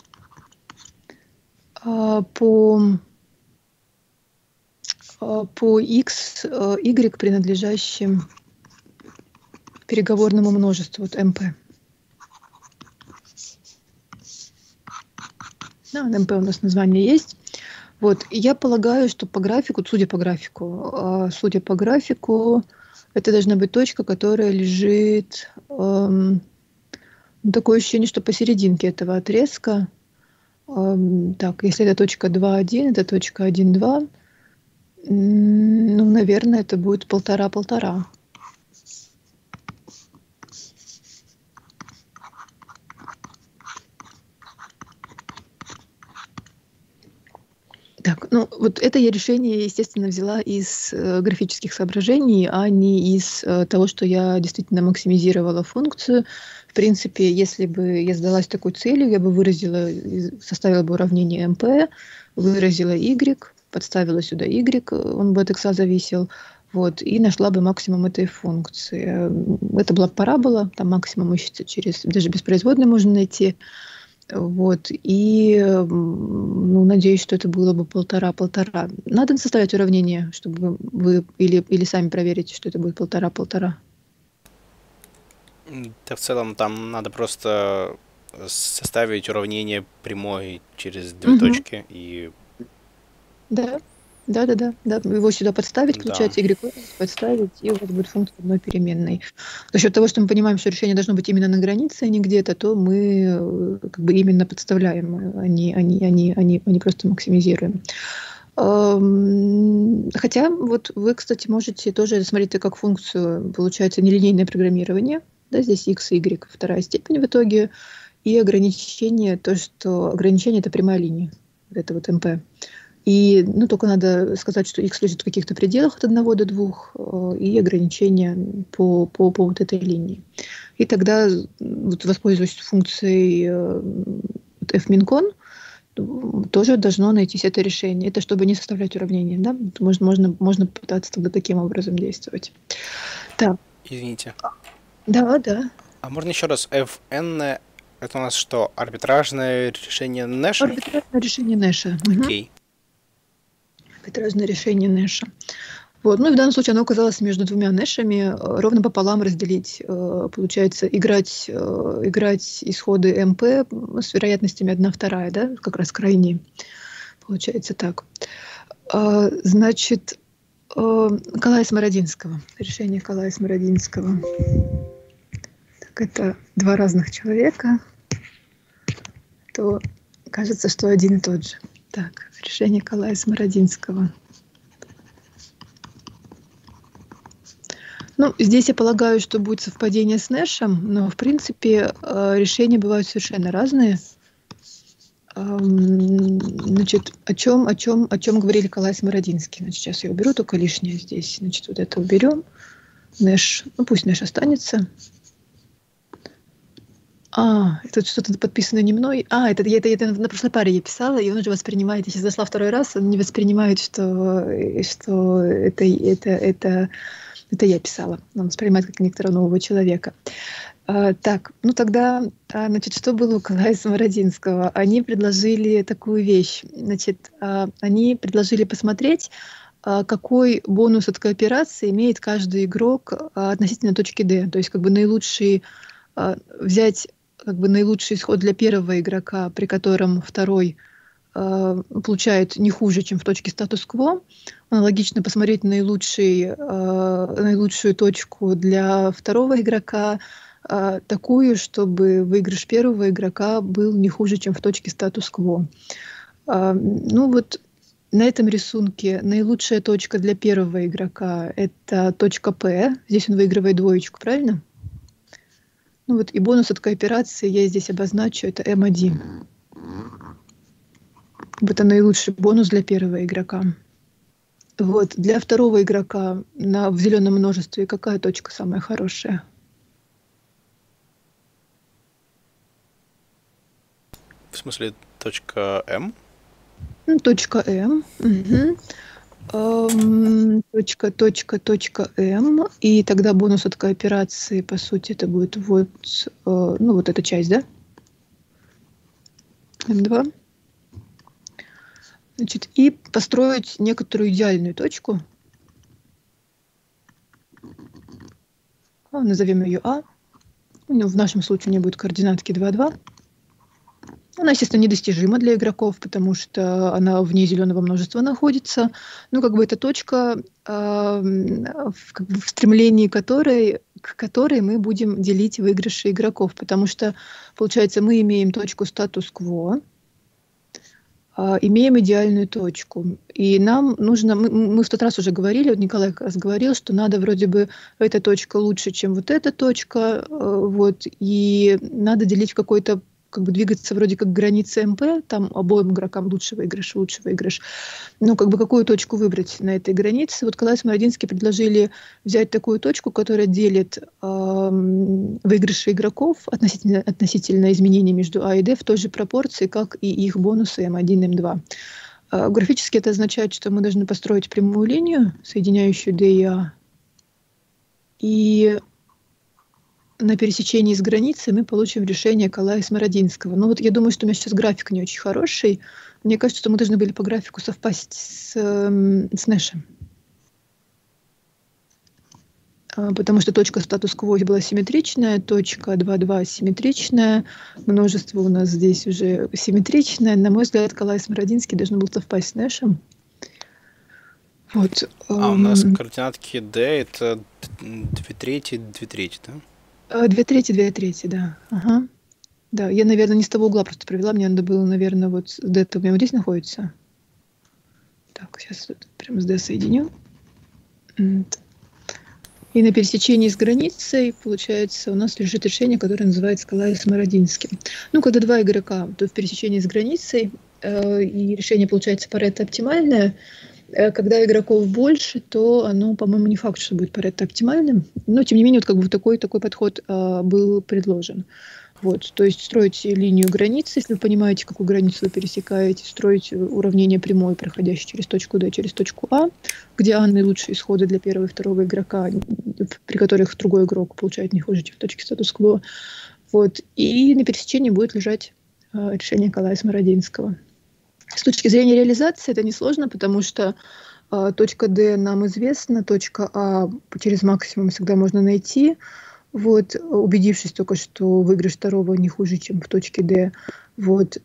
Speaker 1: По x, y принадлежащим переговорному множеству, вот MP. Да, MP у нас название есть. Вот, и я полагаю, что по графику, судя по графику, это должна быть точка, которая лежит, такое ощущение, что посерединке этого отрезка. Так, если это точка 2,1, это точка 1,2, ну, наверное, это будет 1,5-1,5. Так, ну вот это я решение, естественно, взяла из графических соображений, а не из того, что я действительно максимизировала функцию. В принципе, если бы я задалась такой целью, я бы выразила, составила бы уравнение МП, выразила y, подставила сюда y, он бы от x зависел, вот, и нашла бы максимум этой функции. Это была парабола, там максимум ищется через, даже без производной можно найти. Вот, и ну, надеюсь, что это было бы 1,5. Надо составлять уравнение, чтобы вы или сами проверите, что это будет 1,5.
Speaker 2: Да в целом там надо просто составить уравнение прямой через две точки и...
Speaker 1: Да. Его сюда подставить,
Speaker 2: Да.
Speaker 1: получается, y подставить, и у вас будет функция одной переменной. За счет того, что мы понимаем, что решение должно быть именно на границе, а не где-то, то мы как бы именно подставляем, а не просто максимизируем. Хотя вот вы, кстати, можете тоже смотреть как функцию, получается, нелинейное программирование. Да, здесь x и y, вторая степень в итоге, и ограничение, то, что ограничение — это прямая линия, вот это вот МП. И, ну, только надо сказать, что x лежит в каких-то пределах от 1 до 2, и ограничения по вот этой линии. И тогда, вот, воспользуясь функцией fmin_con, тоже должно найтись это решение. Это чтобы не составлять уравнение, да? Можно пытаться тогда таким образом действовать. Так.
Speaker 2: Извините.
Speaker 1: Да.
Speaker 2: А можно еще раз? Fn это у нас что? Арбитражное решение Нэша?
Speaker 1: Арбитражное решение Нэша.
Speaker 2: Окей.
Speaker 1: Арбитражное решение Нэша. Вот. Ну и в данном случае оно оказалось между двумя Нэшами. Ровно пополам разделить. Получается, играть исходы МП с вероятностями 1/2, да? Как раз крайние. Получается так. Значит, Калая-Смородинского. Решение Калая-Смородинского. Так, это два разных человека. То кажется, что один и тот же. Так, решение Калая-Смородинского. Ну, здесь я полагаю, что будет совпадение с Нэшем, но, в принципе, решения бывают совершенно разные. Значит, о чем говорили Калай-Смородинский? Значит, сейчас я уберу только лишнее здесь. Значит, вот это уберем. Нэш, ну пусть Нэш останется. Это что-то подписано не мной. Это на прошлой паре я писала, и он уже воспринимает. Я сейчас зашла второй раз, он не воспринимает, что это я писала. Он воспринимает как некоторого нового человека. Так, ну тогда, значит, что было у Калая-Смородинского? Они предложили такую вещь. Значит, они предложили посмотреть, какой бонус от кооперации имеет каждый игрок относительно точки D. То есть как бы взять как бы наилучший исход для первого игрока, при котором второй получает не хуже, чем в точке статус-кво. Аналогично посмотреть наилучшую точку для второго игрока, такую, чтобы выигрыш первого игрока был не хуже, чем в точке статус-кво. Ну вот на этом рисунке наилучшая точка для первого игрока — это точка P. Здесь он выигрывает двоечку, правильно? Ну вот и бонус от кооперации я здесь обозначу, это M1. Это наилучший бонус для первого игрока. Вот, для второго игрока в зеленом множестве какая точка самая хорошая?
Speaker 2: В смысле, точка М?
Speaker 1: Точка М. Угу. Точка М. И тогда бонус от кооперации, по сути, это будет вот эта часть, да? М2. Значит, и построить некоторую идеальную точку. Назовем ее А. В нашем случае у нее будет координатки 2, 2. Она, естественно, недостижима для игроков, потому что она вне зеленого множества находится. Ну, как бы это точка, в стремлении к которой мы будем делить выигрыши игроков. Потому что, получается, мы имеем точку статус-кво, имеем идеальную точку. И нам нужно, мы в тот раз уже говорили, вот Николай как раз говорил, что надо вроде бы эта точка лучше, чем вот эта точка, вот, и надо делить в какой-то как бы двигаться вроде как к границе МП, там обоим игрокам лучше выигрыш. Но как бы какую точку выбрать на этой границе? Вот Калай и Смородинский предложили взять такую точку, которая делит выигрыши игроков относительно изменений между А и Д в той же пропорции, как и их бонусы М1 и М2. Графически это означает, что мы должны построить прямую линию, соединяющую D и A. И на пересечении с границей мы получим решение Калая и Смородинского. Но вот я думаю, что у меня сейчас график не очень хороший. Мне кажется, что мы должны были по графику совпасть с Нэшем. Потому что точка статус-кво была симметричная, точка 2,2 симметричная, множество у нас здесь уже симметричное. На мой взгляд, Калай и Смородинский должны был совпасть с Нэшем. Вот.
Speaker 2: У нас координатки D это 2/3, 2/3, да?
Speaker 1: 2/3, да. Ага. Да, я, наверное, не с того угла просто провела. Мне надо было, наверное, вот D у меня вот здесь находится. Так, сейчас прямо с D соединю. И на пересечении с границей, получается, у нас лежит решение, которое называется Калай и Смородинский. Ну, когда два игрока, то в пересечении с границей, и решение получается Паретто оптимальное. Когда игроков больше, то оно, по-моему, не факт, что будет Паретто оптимальным. Но, тем не менее, вот как бы такой подход был предложен. Вот, то есть строить линию границы, если вы понимаете, какую границу вы пересекаете, строить уравнение прямой, проходящей через точку D, через точку А, где А наилучшие исходы для первого и второго игрока, при которых другой игрок получает не хуже, чем в точке статус-кво. Вот, и на пересечении будет лежать решение Калая и Смородинского. С точки зрения реализации это несложно, потому что точка D нам известна, точка А через максимум всегда можно найти. Вот, убедившись только, что выигрыш второго не хуже, чем в точке D. Вот.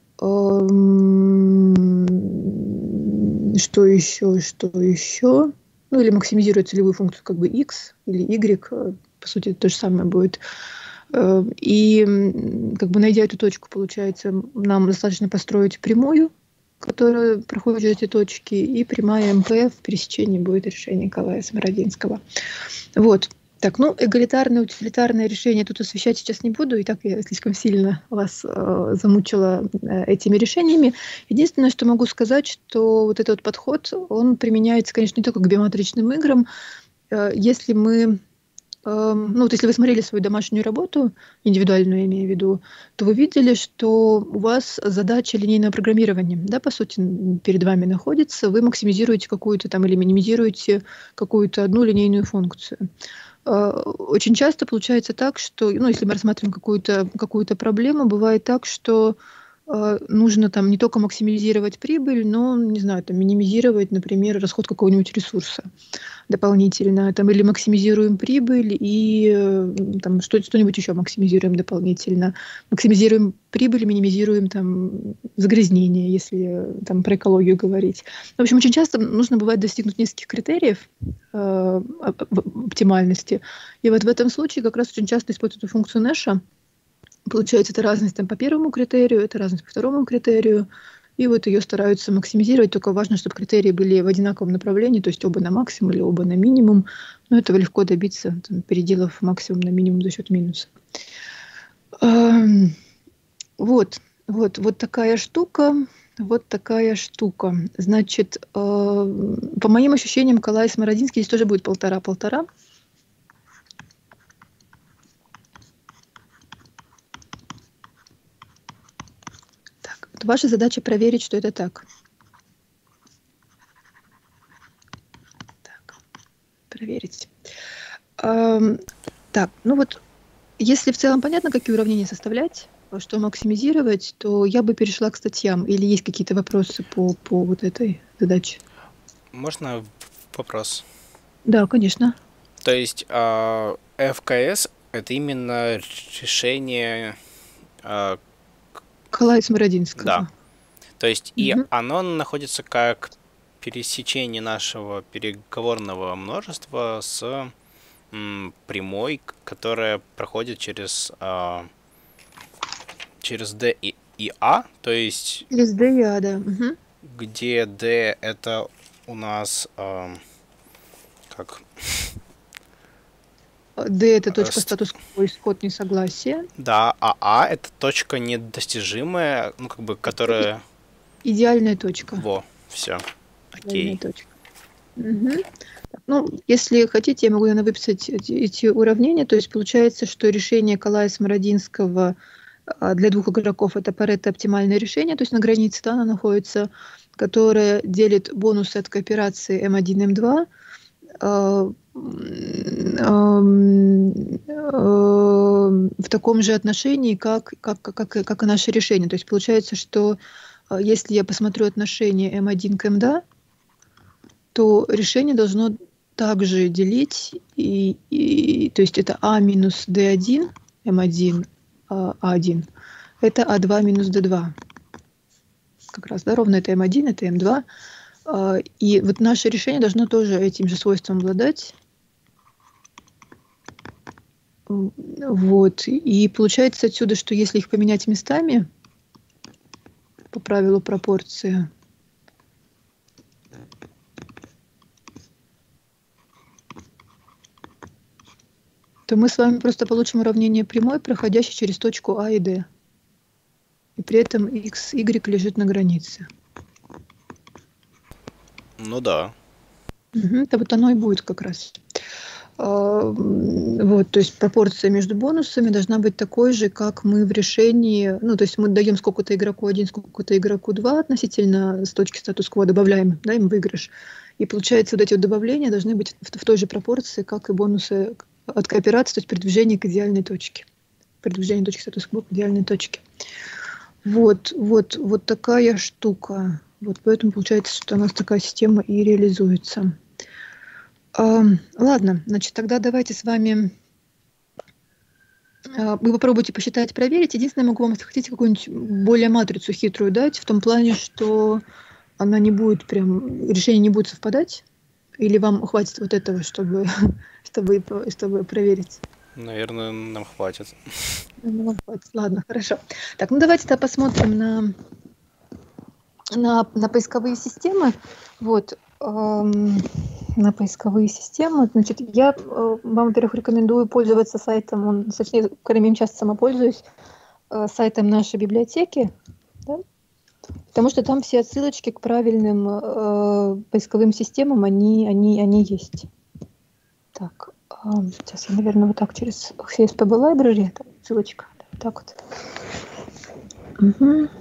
Speaker 1: Что еще? Ну, или максимизировать целевую функцию как бы X или Y. По сути, то же самое будет. И как бы найдя эту точку, получается, нам достаточно построить прямую, которая проходит через эти точки, и прямая МП в пересечении будет решение Калая и Смородинского. Вот. Так, ну, эгалитарное, утилитарное решение тут освещать сейчас не буду, и так я слишком сильно вас замучила этими решениями. Единственное, что могу сказать, что вот этот подход, он применяется, конечно, не только к биоматричным играм. Если мы, ну, вот если вы смотрели свою домашнюю работу, индивидуальную, я имею в виду, то вы видели, что у вас задача линейного программирования, да, по сути, перед вами находится, вы максимизируете какую-то там или минимизируете какую-то одну линейную функцию. Очень часто получается так, что, ну, если мы рассматриваем какую-то проблему, бывает так, что нужно там не только максимизировать прибыль, но, не знаю, там, минимизировать, например, расход какого-нибудь ресурса дополнительно, там, или максимизируем прибыль и там, что-нибудь еще максимизируем дополнительно. Максимизируем прибыль, минимизируем там, загрязнение, если там, про экологию говорить. В общем, очень часто нужно бывает достигнуть нескольких критериев оптимальности. И вот в этом случае как раз очень часто используют эту функцию Нэша. Получается, это разность там, по первому критерию, это разность по второму критерию. И вот ее стараются максимизировать. Только важно, чтобы критерии были в одинаковом направлении, то есть оба на максимум или оба на минимум. Но этого легко добиться, там, переделав максимум на минимум за счет минуса. Вот такая штука. Вот такая штука. Значит, по моим ощущениям, Калай и Смородинский здесь тоже будет 1,5-1,5. Так, вот ваша задача проверить, что это так. Так, проверить. Так, ну вот, если в целом понятно, какие уравнения составлять, что максимизировать, то я бы перешла к статьям. Или есть какие-то вопросы по вот этой задаче?
Speaker 2: Можно вопрос?
Speaker 1: Да, конечно.
Speaker 2: То есть ФКС это именно решение...
Speaker 1: Калая и Смородинского.
Speaker 2: Да. То есть и оно находится как пересечение нашего переговорного множества с прямой, которая проходит через D и А, то есть...
Speaker 1: Через D и А, да.
Speaker 2: Где D это у нас... как?
Speaker 1: D это точка
Speaker 2: Ст-
Speaker 1: статус-кво, исход несогласия.
Speaker 2: Да, а это точка недостижимая, ну, как бы, которая...
Speaker 1: Идеальная точка.
Speaker 2: Во, все.
Speaker 1: Идеальная
Speaker 2: Окей.
Speaker 1: точка. Мгм. Ну, если хотите, я могу, наверное, выписать эти уравнения. То есть получается, что решение Калая-Смородинского для двух игроков это Паретто оптимальное решение, то есть на границе, да, она находится, которое делит бонусы от кооперации М1, М2 в таком же отношении, как и наше решение. То есть получается, что если я посмотрю отношение М1 к М2, то решение должно также делить, то есть это А минус D1, М1, А1, это А2 минус D2. Как раз, да, ровно это М1, это М2. И вот наше решение должно тоже этим же свойством обладать. Вот. И получается отсюда, что если их поменять местами по правилу пропорции, то мы с вами просто получим уравнение прямой, проходящей через точку А и Д. И при этом x, y лежит на границе.
Speaker 2: Ну да.
Speaker 1: Это вот оно и будет как раз. Вот, то есть пропорция между бонусами должна быть такой же, как мы в решении, ну, то есть мы даем сколько-то игроку 1, сколько-то игроку 2 относительно с точки статус-кво, добавляем, да, им выигрыш. И получается, вот эти вот добавления должны быть в той же пропорции, как и бонусы от кооперации, то есть передвижение к идеальной точке. Передвижение точки статус-кво к идеальной точке. Вот такая штука. Вот поэтому получается, что у нас такая система и реализуется. Ладно, значит, тогда давайте с вами... Вы попробуйте посчитать, проверить. Единственное, могу вам, если хотите, какую-нибудь более матрицу хитрую дать, в том плане, что она не будет прям... Решение не будет совпадать? Или вам хватит вот этого, чтобы проверить?
Speaker 2: Наверное, нам хватит.
Speaker 1: Ну, хватит. Ладно, хорошо. Так, ну давайте тогда посмотрим на поисковые системы. Вот. На поисковые системы. Значит, я вам, во-первых, рекомендую пользоваться сайтом, точнее, корнем часто сама пользуюсь, сайтом нашей библиотеки, да? Потому что там все отсылочки к правильным поисковым системам, они есть. Так, сейчас я, наверное, вот так через CSPB Library, там ссылочка, вот так вот. Угу.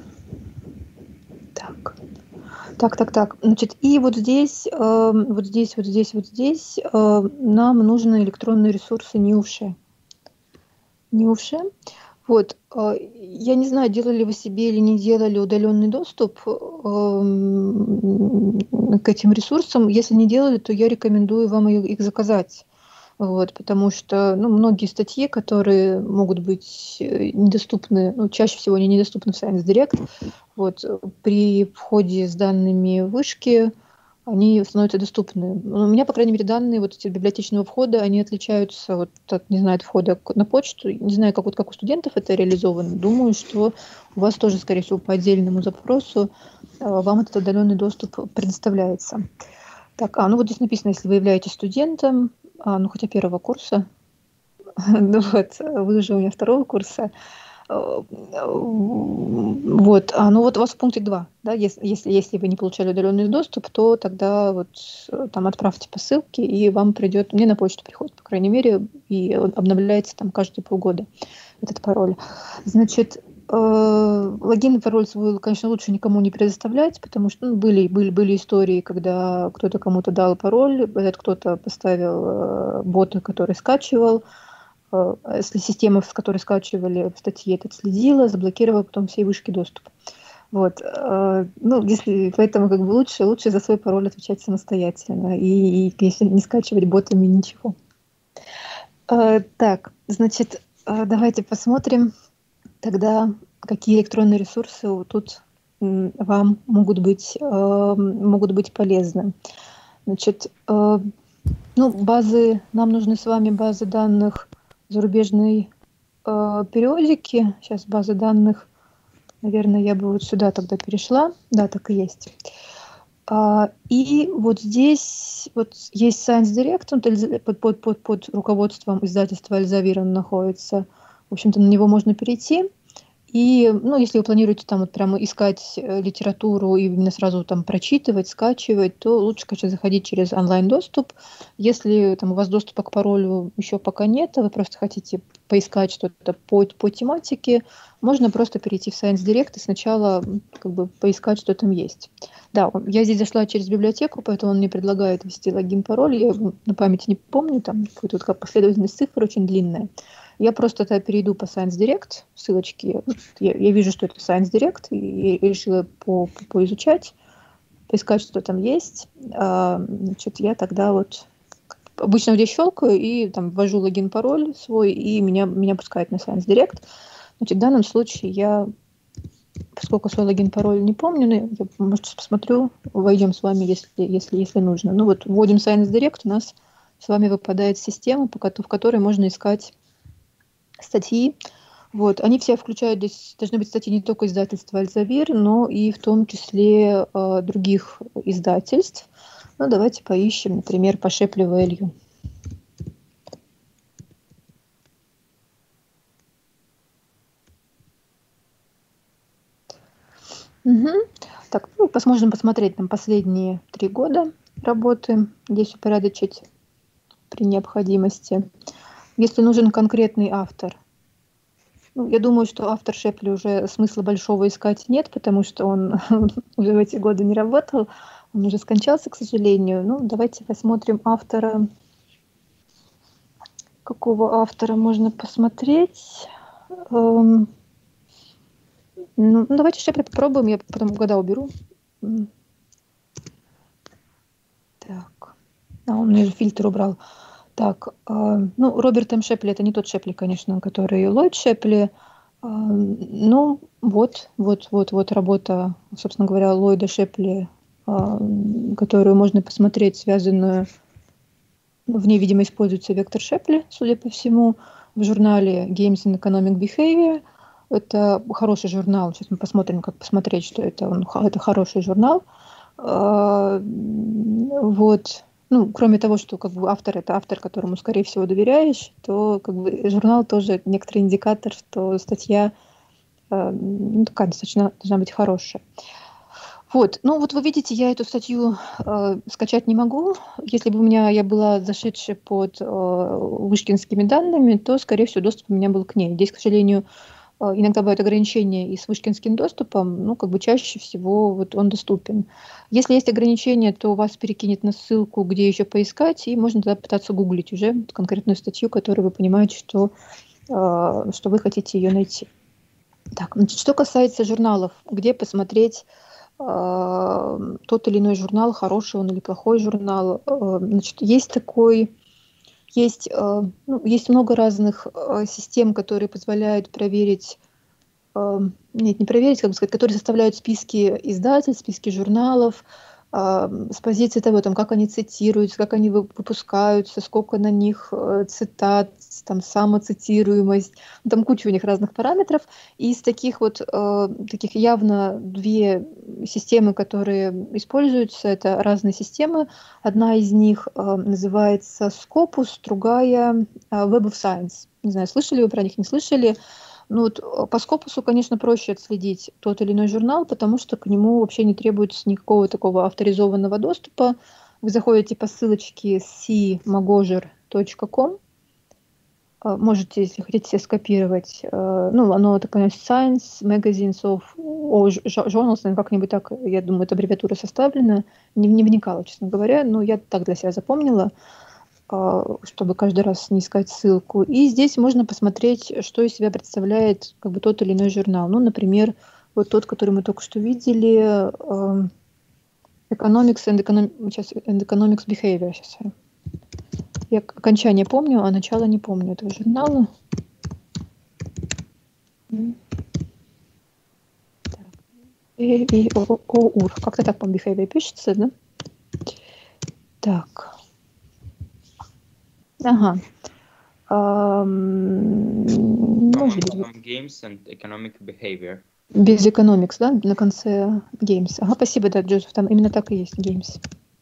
Speaker 1: Так. Значит, и вот здесь нам нужны электронные ресурсы Нюши. Вот, я не знаю, делали вы себе или не делали удаленный доступ к этим ресурсам. Если не делали, то я рекомендую вам их заказать. Вот, потому что многие статьи, которые могут быть недоступны, чаще всего они недоступны в Science Direct, вот, при входе с данными вышки они становятся доступны. У меня, по крайней мере, данные вот эти библиотечного входа, они отличаются вот от, не знаю, от входа на почту. Не знаю, как у студентов это реализовано. Думаю, что у вас тоже, скорее всего, по отдельному запросу вам этот удаленный доступ предоставляется. Так, вот здесь написано, если вы являетесь студентом, хотя первого курса, вот, вы уже у меня второго курса, вот, у вас в пункте 2, да, если вы не получали удаленный доступ, то тогда вот там отправьте по ссылке, и вам придет, мне на почту приходит, по крайней мере, и обновляется там каждые полгода этот пароль. Значит, логин и пароль свой, конечно, лучше никому не предоставлять, потому что были истории, когда кто-то кому-то дал пароль, этот кто-то поставил бота, который скачивал, если система, с которой скачивали статьи, это следила, заблокировала потом все вышки доступа. Вот. Поэтому лучше за свой пароль отвечать самостоятельно и если не скачивать ботами ничего. Так, значит, давайте посмотрим тогда, какие электронные ресурсы тут вам могут быть полезны. Значит, базы, нам нужны с вами базы данных зарубежной периодики. Сейчас базы данных, наверное, я бы вот сюда тогда перешла. Да, так и есть. И вот здесь вот есть Science Direct, он под руководством издательства Эльзавир он находится. В общем-то, на него можно перейти. И, ну, если вы планируете там вот прямо искать литературу и именно сразу там прочитывать, скачивать, то лучше, конечно, заходить через онлайн-доступ. Если там у вас доступа к паролю еще пока нет, а вы просто хотите поискать что-то по тематике, можно просто перейти в Science Direct и сначала как бы поискать, что там есть. Да, я здесь зашла через библиотеку, поэтому он мне предлагает ввести логин-пароль. Я его на памяти не помню, там какая-то вот последовательность цифр очень длинная. Я просто тогда перейду по Science Direct, ссылочки. Я вижу, что это Science Direct, и решила поизучать, поискать, что там есть. Значит, я тогда вот обычно здесь щелкаю и там ввожу логин-пароль свой, и меня пускают на Science Direct. Значит, в данном случае я, поскольку свой логин-пароль не помню, я, может, посмотрю, войдем с вами, если нужно. Ну вот, вводим Science Direct, у нас с вами выпадает система, в которой можно искать статьи. Вот. Они все включают, здесь должны быть статьи не только издательства Эльзавир, но и в том числе других издательств. Ну, давайте поищем, например, по Шепле Value. Угу. Так, ну, можем посмотреть там последние 3 года работы, здесь упорядочить при необходимости. Если нужен конкретный автор, ну, я думаю, что автор Шепли уже смысла большого искать нет, потому что он уже в эти годы не работал, он уже скончался, к сожалению. Ну, давайте посмотрим автора. Какого автора можно посмотреть? Ну, давайте Шепли попробуем, я потом года уберу. Так, он мне же фильтр убрал. Так, ну, Роберт М. Шепли, это не тот Шепли, конечно, который Ллойд Шепли. Ну, вот работа, собственно говоря, Ллойда Шепли, которую можно посмотреть, связанную, в ней, видимо, используется вектор Шепли, судя по всему, в журнале Games in Economic Behavior. Это хороший журнал, сейчас мы посмотрим, как посмотреть, что это. Это хороший журнал. Вот. Ну, кроме того, что как бы автор это автор, которому, скорее всего, доверяешь, то как бы журнал тоже некоторый индикатор, что статья такая достаточно должна быть хорошая. Вот, ну вот вы видите, я эту статью скачать не могу. Если бы я была зашедшая под вышкинскими данными, то, скорее всего, доступ у меня был к ней. Здесь, к сожалению, иногда бывают ограничения и с вышкинским доступом, ну, как бы чаще всего вот он доступен. Если есть ограничения, то вас перекинет на ссылку, где еще поискать, и можно тогда пытаться гуглить уже конкретную статью, которую вы понимаете, что вы хотите ее найти. Так, значит, что касается журналов, где посмотреть тот или иной журнал, хороший он или плохой журнал, значит, есть много разных систем, которые позволяют проверить, не проверить, как бы сказать, которые составляют списки издательств, списки журналов, с позиции того, там, как они цитируются, как они выпускаются, сколько на них цитат, там, самоцитируемость, там куча у них разных параметров. И из таких таких явно 2 системы, которые используются, это разные системы. Одна из них называется Scopus, другая Web of Science. Не знаю, слышали вы про них, не слышали. Ну вот по Scopus, конечно, проще отследить тот или иной журнал, потому что к нему вообще не требуется никакого такого авторизованного доступа. Вы заходите по ссылочке cmagogir.com, можете, если хотите, себе скопировать. Ну, оно такое Science Magazines of Journals, как-нибудь так, я думаю, эта аббревиатура составлена. Не вникала, честно говоря, но я так для себя запомнила, чтобы каждый раз не искать ссылку. И здесь можно посмотреть, что из себя представляет как бы тот или иной журнал. Ну, например, вот тот, который мы только что видели, Economics and Economics Behavior. Сейчас я окончание помню, а начало не помню этого журнала. ОУР. Как-то так, по-моему, Behavior пишется, да? Так. Ага.
Speaker 7: Games and Economic Behavior.
Speaker 1: Без economics, да, на конце games. Ага, спасибо, да, Джозеф, там именно так и есть games.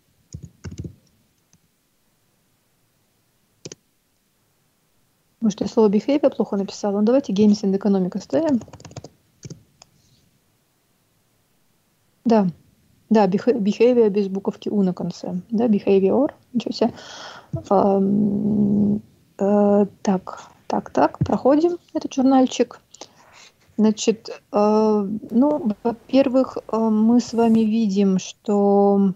Speaker 1: Может, я слово behavior плохо написала? Ну, давайте games and economics оставим. Да, да, behavior без буковки U на конце. Да, behavior, ничего себе. Так, проходим этот журнальчик. Значит, ну, во-первых, мы с вами видим, что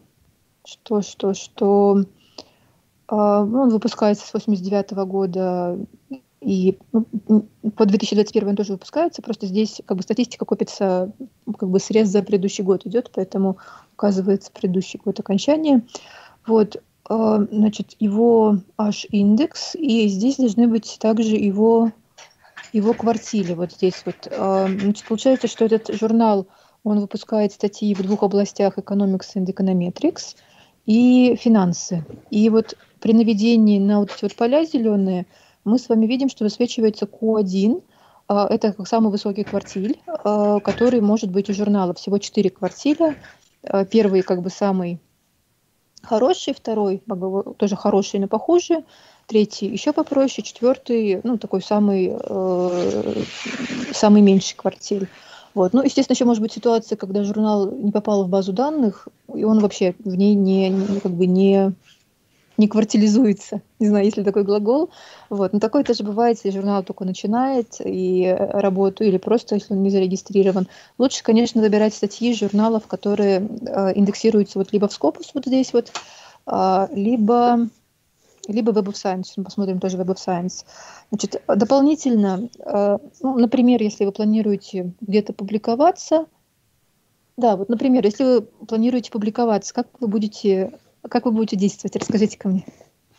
Speaker 1: он выпускается с 89 года, и по 2021 он тоже выпускается, просто здесь как бы статистика копится, как бы срез за предыдущий год идет, поэтому указывается предыдущий год окончания. Вот, значит, его H-индекс, и здесь должны быть также его квартили, вот здесь вот. Значит, получается, что этот журнал, он выпускает статьи в двух областях: Economics and Econometrics и финансы. И вот при наведении на вот эти вот поля зеленые мы с вами видим, что высвечивается Q1. Это как самый высокий квартиль, который может быть у журнала. Всего 4 квартиля. Первый как бы самый хороший, второй как бы тоже хороший, но похуже, третий еще попроще, четвертый, ну, такой самый меньший квартиль. Вот. Ну, естественно, еще может быть ситуация, когда журнал не попал в базу данных, и он вообще в ней не квартилизуется. Не знаю, есть ли такой глагол. Вот. Но такое тоже бывает, если журнал только начинает и работу, или просто если он не зарегистрирован. Лучше, конечно, выбирать статьи журналов, которые индексируются вот либо в Scopus, вот здесь вот, либо Web of Science. Мы посмотрим тоже Web of Science. Значит, дополнительно, ну, например, если вы планируете где-то публиковаться, да, вот, например, если вы планируете публиковаться, как вы будете действовать? Расскажите-ка мне.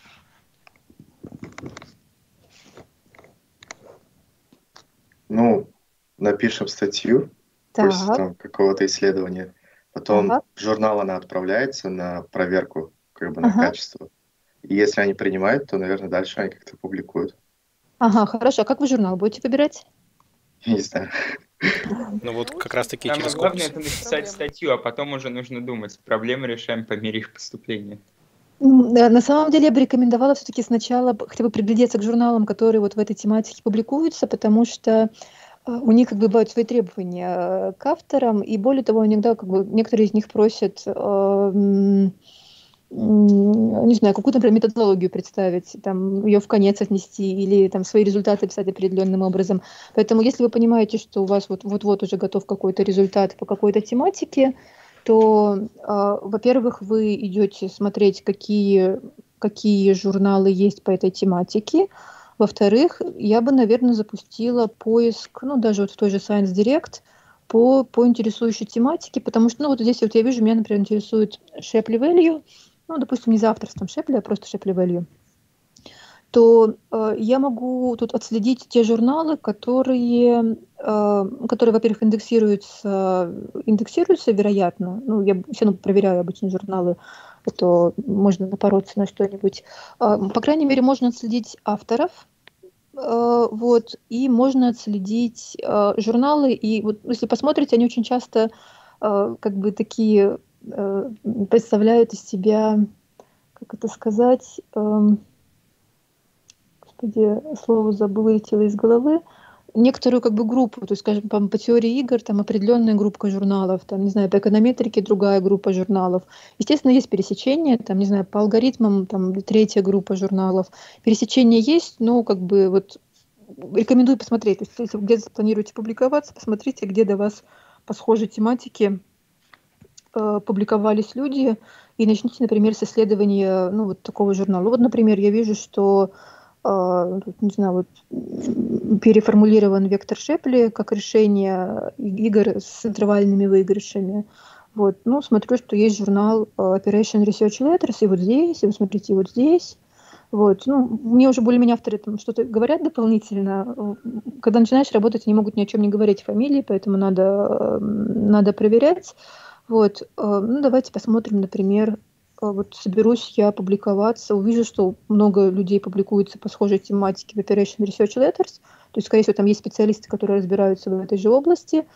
Speaker 5: Ну, напишем статью после там какого-то исследования. Потом в журнал она отправляется на проверку, как бы на качество. И если они принимают, то, наверное, дальше они как-то публикуют.
Speaker 1: Ага, хорошо. А как вы журнал будете выбирать?
Speaker 5: Я не знаю.
Speaker 2: Ну вот как раз-таки через
Speaker 7: главное это написать статью, а потом уже нужно думать. Проблемы решаем по мере их поступления.
Speaker 1: На самом деле я бы рекомендовала все-таки сначала хотя бы приглядеться к журналам, которые вот в этой тематике публикуются, потому что у них как бы бывают свои требования к авторам, и более того, иногда как бы некоторые из них просят, не знаю, какую-то, например, методологию представить, там, ее в конец отнести или там свои результаты писать определенным образом. Поэтому если вы понимаете, что у вас вот-вот уже готов какой-то результат по какой-то тематике, то, во-первых, вы идете смотреть, какие журналы есть по этой тематике. Во-вторых, я бы, наверное, запустила поиск, ну, даже вот в той же Science Direct по интересующей тематике, потому что, ну, вот здесь вот я вижу, меня, например, интересует Shapley Value, ну, допустим, не за авторством Shapley, а просто Shapley Value, то я могу тут отследить те журналы, которые, во-первых, индексируются, вероятно. Ну, я все равно проверяю обычно журналы, то можно напороться на что-нибудь. По крайней мере, можно отследить авторов, вот, и можно отследить журналы. И вот, если посмотрите, они очень часто как бы такие представляют из себя, как это сказать, слово вылетело из головы, некоторую как бы группу, то есть, скажем, по теории игр там определенная группа журналов, там, не знаю, по эконометрике другая группа журналов. Естественно, есть пересечения, там, не знаю, по алгоритмам там третья группа журналов. Пересечения есть, но как бы вот рекомендую посмотреть. То есть, если вы где-то планируете публиковаться, посмотрите, где до вас по схожей тематике публиковались люди, и начните, например, с исследования, ну, вот такого журнала. Вот, например, я вижу, что не знаю, вот переформулирован вектор Шепли как решение игр с интервальными выигрышами. Вот. Ну, смотрю, что есть журнал Operation Research Letters, и вот здесь, и вы смотрите, и вот здесь. Вот. Ну, мне уже более-менее авторы там что-то говорят дополнительно. Когда начинаешь работать, они могут ни о чем не говорить фамилии, поэтому надо проверять. Вот. Ну, давайте посмотрим, например, вот соберусь я публиковаться, увижу, что много людей публикуются по схожей тематике в Operation Research Letters, то есть, скорее всего, там есть специалисты, которые разбираются в этой же области.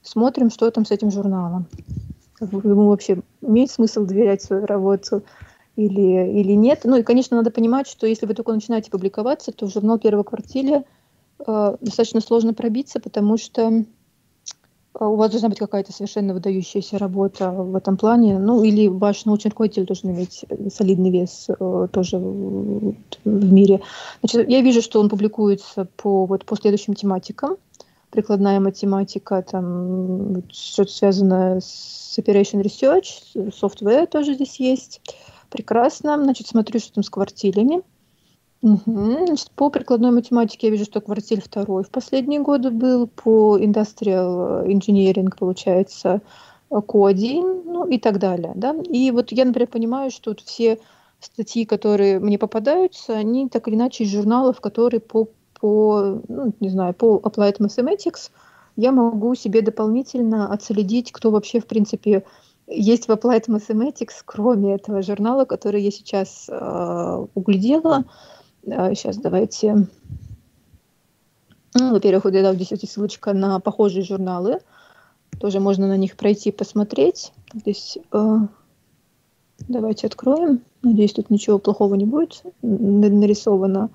Speaker 1: смотрим, что там с этим журналом. Как бы ему вообще имеет смысл доверять свою работу или нет. Ну и, конечно, надо понимать, что если вы только начинаете публиковаться, то в журнал «Первого квартиля» достаточно сложно пробиться, потому что у вас должна быть какая-то совершенно выдающаяся работа в этом плане, ну или ваш научный руководитель должен иметь солидный вес тоже в мире. Значит, я вижу, что он публикуется по следующим тематикам. Прикладная математика, там что-то связанное с Operation Research, software тоже здесь есть. Прекрасно. Значит, смотрю, что там с квартилями. Значит, по прикладной математике я вижу, что квартиль 2 в последние годы был, по Industrial Engineering, получается, Q1, ну и так далее. Да? И вот я, например, понимаю, что вот все статьи, которые мне попадаются, они так или иначе из журналов, которые по Applied Mathematics, я могу себе дополнительно отследить, кто вообще, в принципе, есть в Applied Mathematics, кроме этого журнала, который я сейчас углядела. Сейчас давайте... во-первых, вот здесь есть ссылочка на похожие журналы. Тоже можно на них пройти, посмотреть. Здесь давайте откроем. Надеюсь, тут ничего плохого не будет нарисовано.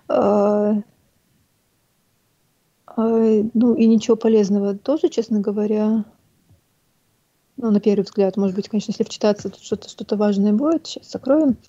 Speaker 1: Ну и ничего полезного тоже, честно говоря. Ну, на первый взгляд, может быть, конечно, если вчитаться, тут что-то важное будет. Сейчас закроем.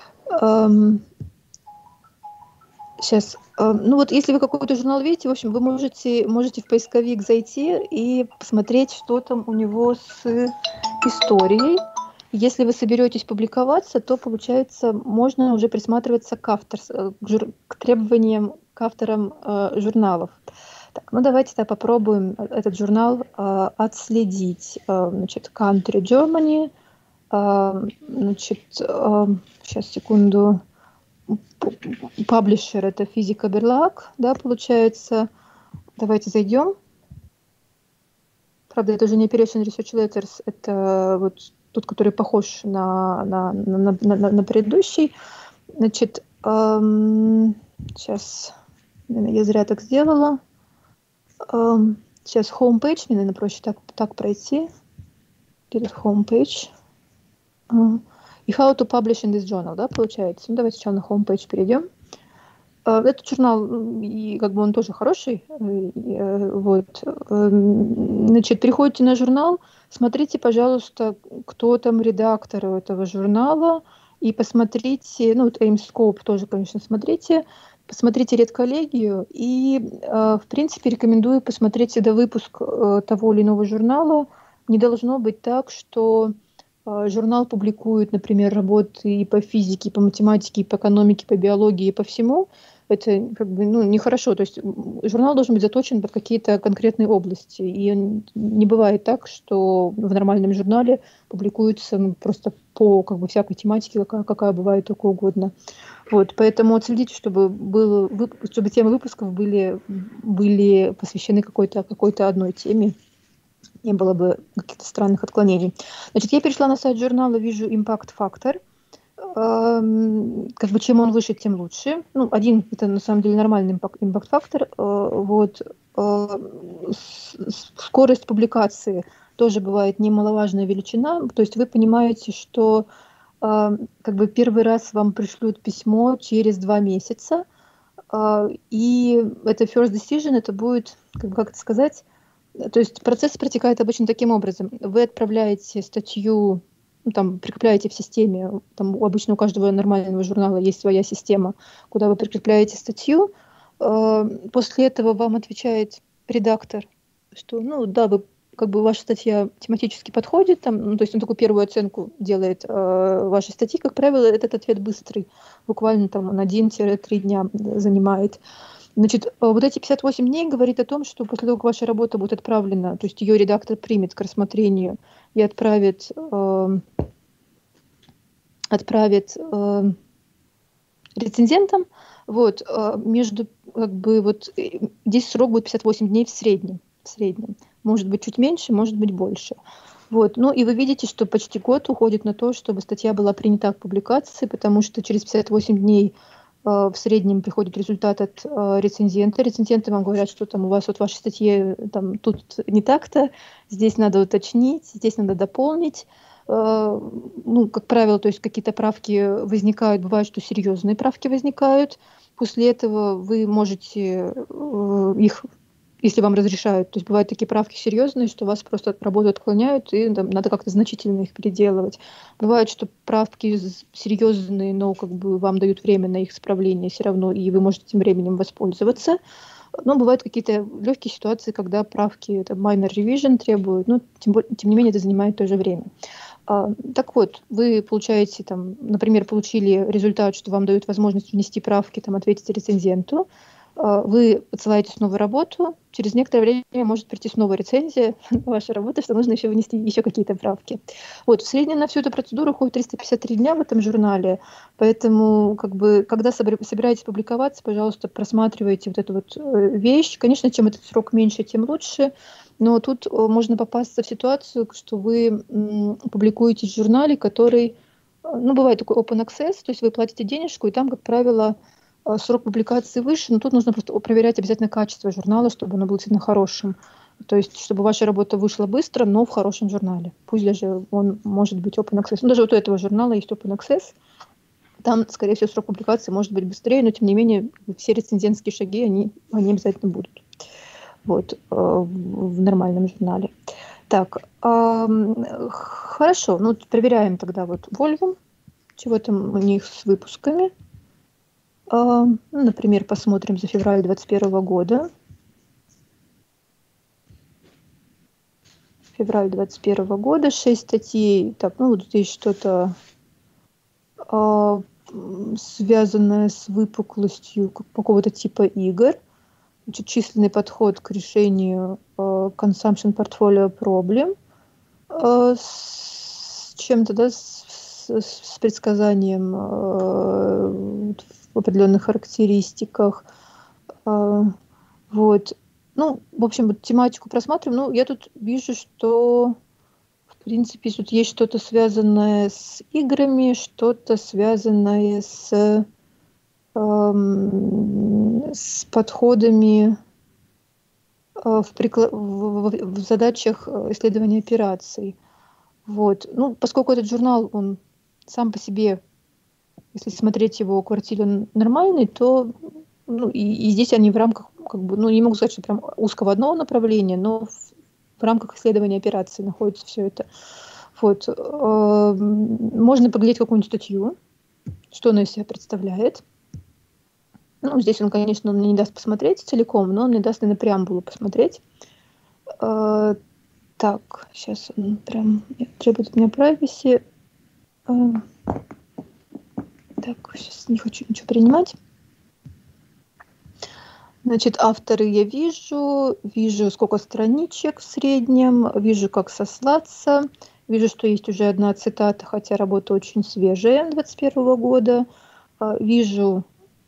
Speaker 1: Сейчас. Ну вот, если вы какой-то журнал видите, в общем, вы можете в поисковик зайти и посмотреть, что там у него с историей. Если вы соберетесь публиковаться, то, получается, можно уже присматриваться к требованиям к авторам журналов. Так, ну давайте попробуем этот журнал отследить. Значит, Country Germany. Значит, сейчас, секунду. Паблишер — это Физика Берлаг, да, получается. Давайте зайдем. Правда, это уже не Operation Research Letters, это вот тот, который похож на предыдущий. Значит, сейчас я зря так сделала. Сейчас homepage, мне, наверное, проще так пройти. Где тут homepage? И how to publish in this journal, да, получается. Ну, давайте сначала на homepage перейдем. Этот журнал, и как бы он тоже хороший. Вот. Значит, приходите на журнал, смотрите, пожалуйста, кто там редактор у этого журнала, и посмотрите, ну, вот AIMScope тоже, конечно, смотрите, посмотрите редколлегию, и, в принципе, рекомендую посмотреть всегда выпуск того или иного журнала. Не должно быть так, что журнал публикует, например, работы и по физике, и по математике, и по экономике, и по биологии, и по всему. Это как бы, нехорошо. То есть журнал должен быть заточен под какие-то конкретные области. И не бывает так, что в нормальном журнале публикуется просто по как бы всякой тематике, какая бывает только угодно. Вот, поэтому отследите, чтобы темы выпусков были посвящены какой-то одной теме. Не было бы каких-то странных отклонений. Значит, я перешла на сайт журнала, вижу Impact Factor. Как бы чем он выше, тем лучше. Ну, один — это на самом деле нормальный Impact Factor. Вот. Скорость публикации тоже бывает немаловажная величина. То есть вы понимаете, что как бы первый раз вам пришлют письмо через 2 месяца, и это first decision, это будет, как это сказать, то есть процесс протекает обычно таким образом. Вы отправляете статью, там, прикрепляете в системе, там обычно у каждого нормального журнала есть своя система, куда вы прикрепляете статью. После этого вам отвечает редактор, что, как бы ваша статья тематически подходит, там, то есть он такую первую оценку делает вашей статьи. Как правило, этот ответ быстрый, буквально там он 1-3 дня занимает. Значит, вот эти 58 дней говорит о том, что после того, как ваша работа будет отправлена, то есть ее редактор примет к рассмотрению и отправит рецензентам, вот, здесь срок будет 58 дней в среднем. Может быть, чуть меньше, может быть, больше. Вот. Ну и вы видите, что почти год уходит на то, чтобы статья была принята к публикации, потому что через 58 дней в среднем приходит результат от рецензента. Рецензенты вам говорят, что там у вас вот в вашей статье там, тут не так-то, здесь надо уточнить, здесь надо дополнить. Ну, как правило, то есть какие-то правки возникают, бывает, что серьезные правки возникают. После этого вы можете их, если вам разрешают, то есть бывают такие правки серьезные, что вас просто от работы отклоняют, и там, надо как-то значительно их переделывать. Бывает, что правки серьезные, но как бы вам дают время на их исправление все равно, и вы можете этим временем воспользоваться. Но бывают какие-то легкие ситуации, когда правки, это minor revision требуют, но тем не менее это занимает тоже время. Так вот, вы получаете, там, например, получили результат, что вам дают возможность внести правки, там, ответить рецензенту, вы отсылаете снова работу, через некоторое время может прийти снова рецензия на вашу работу, что нужно еще внести еще какие-то правки. Вот, в среднем на всю эту процедуру уходит 353 дня в этом журнале, поэтому, как бы, когда собираетесь публиковаться, пожалуйста, просматривайте вот эту вот вещь. Конечно, чем этот срок меньше, тем лучше, но тут можно попасться в ситуацию, что вы публикуетесь в журнале, который, ну, бывает такой open access, то есть вы платите денежку, и там, как правило, срок публикации выше, но тут нужно просто проверять обязательно качество журнала, чтобы оно было действительно хорошим. То есть, чтобы ваша работа вышла быстро, но в хорошем журнале. Пусть даже он может быть open access. Ну, даже вот у этого журнала есть open access. Там, скорее всего, срок публикации может быть быстрее, но, тем не менее, все рецензентские шаги, они обязательно будут. Вот, в нормальном журнале. Так, хорошо. Ну, проверяем тогда вот Volume, чего там у них с выпусками. Ну, например, посмотрим за февраль 2021 года. Февраль 2021 года, 6 статей. Так, ну вот здесь что-то связанное с выпуклостью какого-то типа игр. Значит, численный подход к решению consumption portfolio problem с чем-то, да, с предсказанием в определенных характеристиках. Вот. Ну, в общем, вот тематику просматриваем. Ну, я тут вижу, что, в принципе, тут есть что-то связанное с играми, что-то связанное с подходами в задачах исследования операций. Вот. Ну, поскольку этот журнал, он сам по себе, если смотреть его квартире, он нормальный, то ну, и здесь они в рамках, как бы, ну, не могу сказать, что прям узкого одного направления, но в рамках исследования операций находится все это. Вот. Можно поглядеть какую-нибудь статью, что она из себя представляет. Ну, здесь он, конечно, мне не даст посмотреть целиком, но он мне даст и на преамбулу посмотреть. Так, сейчас он прям требует от меня privacy. Так, сейчас не хочу ничего принимать. Значит, авторы я вижу, сколько страничек в среднем, вижу, как сослаться, вижу, что есть уже одна цитата, хотя работа очень свежая, 2021 года. Вижу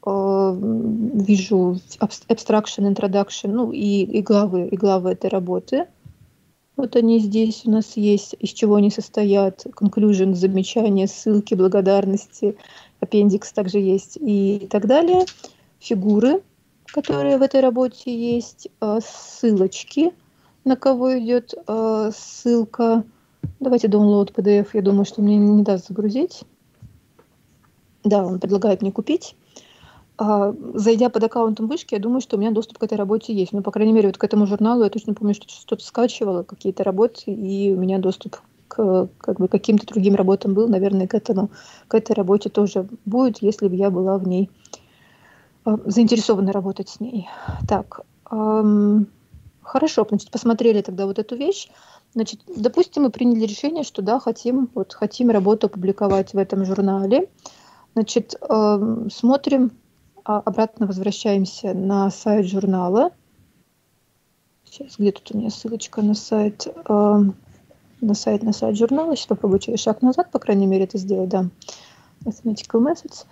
Speaker 1: abstraction, introduction, ну и главы этой работы. Вот они здесь у нас есть, из чего они состоят, conclusion, замечания, ссылки, благодарности, аппендикс также есть и так далее. Фигуры, которые в этой работе есть, ссылочки, на кого идет ссылка. Давайте download PDF, я думаю, что мне не даст загрузить. Да, он предлагает мне купить. Зайдя под аккаунтом вышки, я думаю, что у меня доступ к этой работе есть. Ну, по крайней мере, вот к этому журналу я точно помню, что что-то скачивала, какие-то работы, и у меня доступ к каким-то другим работам был. Наверное, к этой работе тоже будет, если бы я была в ней заинтересована работать с ней. Так, хорошо, значит, посмотрели тогда вот эту вещь. Значит, допустим, мы приняли решение, что да, хотим работу опубликовать в этом журнале. Значит, смотрим, обратно возвращаемся на сайт журнала. Сейчас, где тут у меня ссылочка на сайт журнала. Сейчас попробую через шаг назад, по крайней мере, это сделать, да. Mathematical Methods.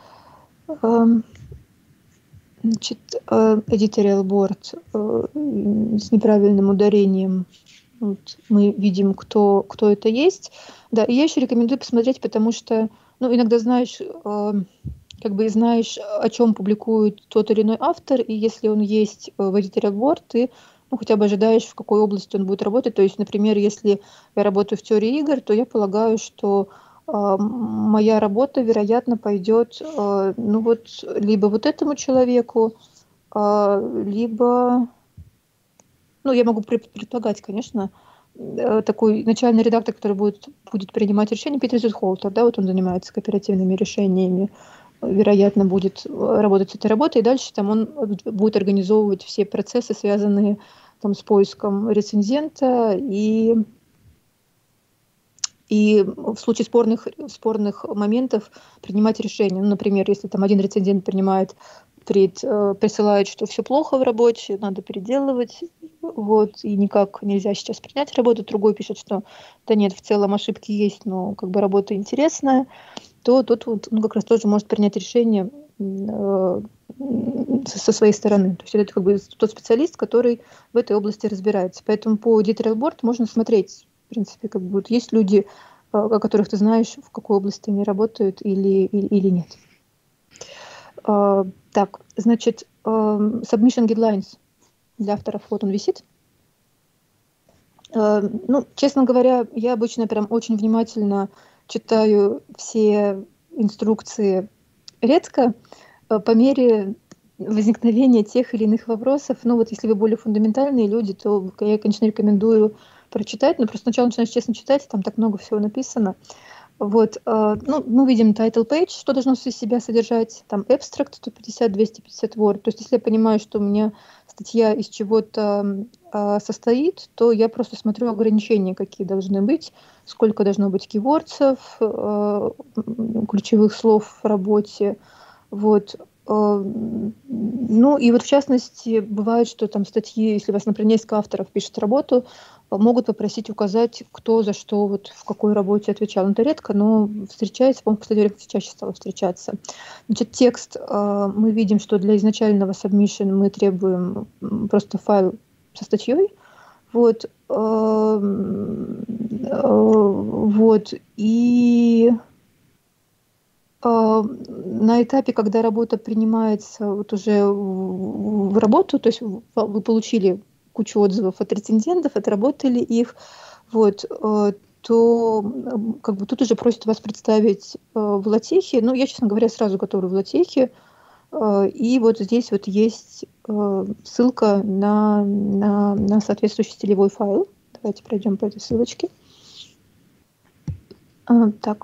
Speaker 1: Значит, editorial board с неправильным ударением. Вот, мы видим, кто это есть. Да, и я еще рекомендую посмотреть, потому что, ну, иногда, знаешь, как бы знаешь, о чем публикует тот или иной автор, и если он есть в editorial board, ты хотя бы ожидаешь, в какой области он будет работать. То есть, например, если я работаю в теории игр, то я полагаю, что моя работа, вероятно, пойдет либо вот этому человеку, либо, я могу предполагать, конечно, такой начальный редактор, который будет принимать решения, Питер Зютхолтер, да, вот он занимается кооперативными решениями, вероятно, будет работать с этой работой, и дальше там он будет организовывать все процессы, связанные там с поиском рецензента, и в случае спорных моментов принимать решения. Например, если там один рецензент присылает, что все плохо в работе, надо переделывать, и никак нельзя сейчас принять работу, другой пишет, что да нет, в целом ошибки есть, но как бы работа интересная, то тот как раз тоже может принять решение со своей стороны. То есть это как бы тот специалист, который в этой области разбирается. Поэтому по editorial board можно смотреть, в принципе, как бы есть люди, о которых ты знаешь, в какой области они работают или нет. Так, значит, submission guidelines для авторов, вот он висит. Честно говоря, я обычно прям очень внимательно читаю все инструкции редко, по мере возникновения тех или иных вопросов. Если вы более фундаментальные люди, то я, конечно, рекомендую прочитать, но просто сначала начинаешь честно читать, там так много всего написано. Мы видим title page, что должно из себя содержать, там abstract 150-250 word. То есть если я понимаю, что у меня статья из чего-то состоит, то я просто смотрю ограничения, какие должны быть, сколько должно быть кейвордсов, ключевых слов в работе. И в частности, бывает, что там статьи, если у вас, например, несколько авторов пишет работу, могут попросить указать, кто за что в какой работе отвечал. Это редко, но встречается, по-моему, в последнее время чаще стало встречаться. Значит, текст, мы видим, что для изначального submission мы требуем просто файл со статьей. И на этапе, когда работа принимается уже в работу, то есть вы получили кучу отзывов от рецензентов, отработали их, то как бы тут уже просят вас представить в LaTeX. Я, честно говоря, сразу готовлю в LaTeX. И здесь есть ссылка на соответствующий стилевой файл. Давайте пройдем по этой ссылочке. Так.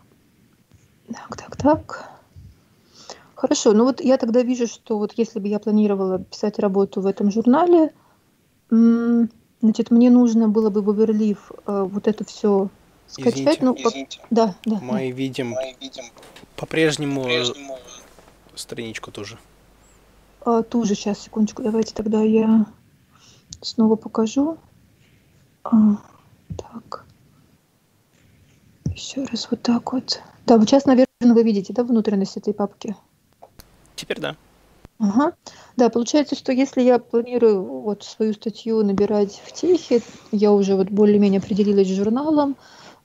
Speaker 1: Хорошо, я тогда вижу, что если бы я планировала писать работу в этом журнале, значит, мне нужно было бы в Overleaf это все скачать.
Speaker 2: Извините.
Speaker 1: Да.
Speaker 2: Мы видим по-прежнему страничку тоже.
Speaker 1: Ту же, сейчас, секундочку, давайте тогда я снова покажу. Так. Еще раз вот так вот. Да, сейчас, наверное, вы видите, да, внутренность этой папки?
Speaker 2: Теперь да.
Speaker 1: Ага. Да, получается, что если я планирую свою статью набирать в Техе, я уже более-менее определилась с журналом.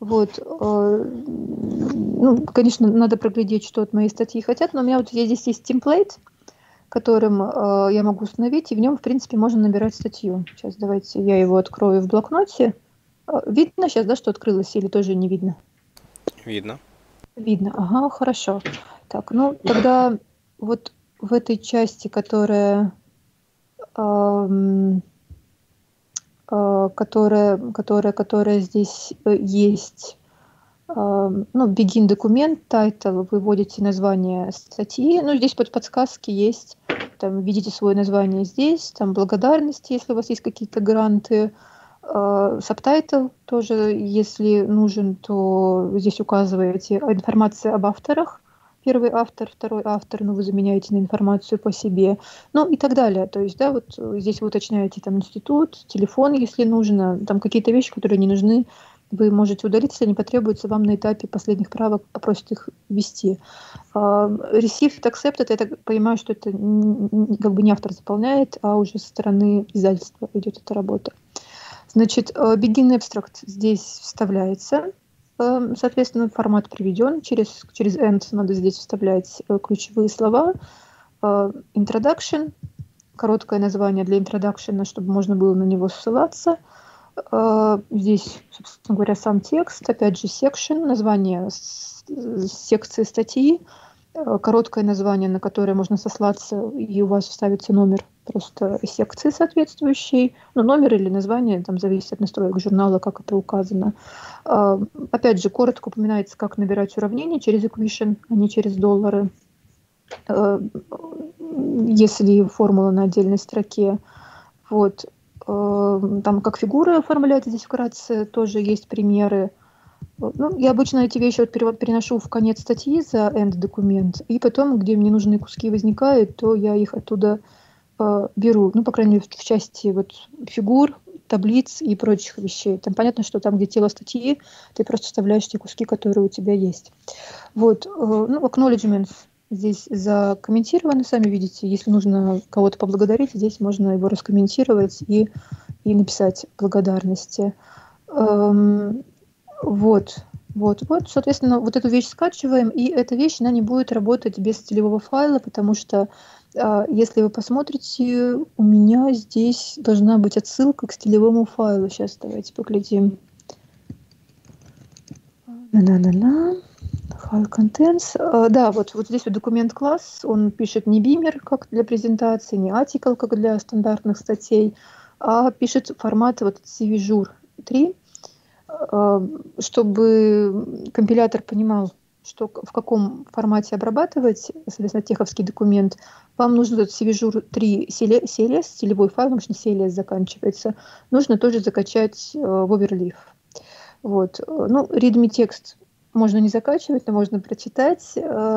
Speaker 1: Конечно, надо проглядеть, что от моей статьи хотят, но у меня здесь есть темплейт, которым я могу установить, и в нем, в принципе, можно набирать статью. Сейчас давайте я его открою в блокноте. Видно сейчас, да, что открылось, или тоже не видно?
Speaker 2: Видно.
Speaker 1: Видно, ага, хорошо. Так, тогда в этой части, которая здесь есть, begin документ, title, вы вводите название статьи, здесь под подсказки есть, там, введите свое название здесь, там, благодарности, если у вас есть какие-то гранты, subtitle тоже, если нужен, то здесь указываете информация об авторах, первый автор, второй автор, вы заменяете на информацию по себе, и так далее. То есть, да, здесь вы уточняете там институт, телефон, если нужно, там какие-то вещи, которые не нужны, вы можете удалить, если они потребуются вам на этапе последних правок, попросят их ввести. Received, accepted, я так понимаю, что это как бы не автор заполняет, а уже со стороны издательства идет эта работа. Значит, begin abstract здесь вставляется. Соответственно, формат приведен. Через end надо здесь вставлять ключевые слова. Introduction, короткое название для introduction, чтобы можно было на него ссылаться. Здесь, собственно говоря, сам текст, опять же, section, название секции статьи, короткое название, на которое можно сослаться, и у вас вставится номер просто секции соответствующей. Ну, номер или название, там зависит от настроек журнала, как это указано. Опять же, коротко упоминается, как набирать уравнения через equation, а не через доллары, если формула на отдельной строке. Вот. Там как фигуры оформлять здесь вкратце, тоже есть примеры. Ну, я обычно эти вещи переношу в конец статьи за end-документ, и потом, где мне нужные куски возникают, то я их оттуда беру. Ну, по крайней мере, в части вот фигур, таблиц и прочих вещей. Там понятно, что там, где тело статьи, ты просто вставляешь те куски, которые у тебя есть. Вот. Ну, acknowledgements здесь закомментированы, сами видите. Если нужно кого-то поблагодарить, здесь можно его раскомментировать и написать благодарности. Вот. Соответственно, вот эту вещь скачиваем, и эта вещь, она не будет работать без стилевого файла, потому что, если вы посмотрите, у меня здесь должна быть отсылка к стилевому файлу. Сейчас давайте поглядим. File contents. Да, вот здесь вот документ класс, он пишет не Beamer, как для презентации, не Article, как для стандартных статей, а пишет формат вот CVJUR 3, чтобы компилятор понимал, что в каком формате обрабатывать, соответственно, теховский документ. Вам нужно этот CVJUR 3 CLS, стилевой файл, потому что CLS заканчивается, нужно тоже закачать в Overleaf. Вот. Ну, readme текст можно не закачивать, но можно прочитать.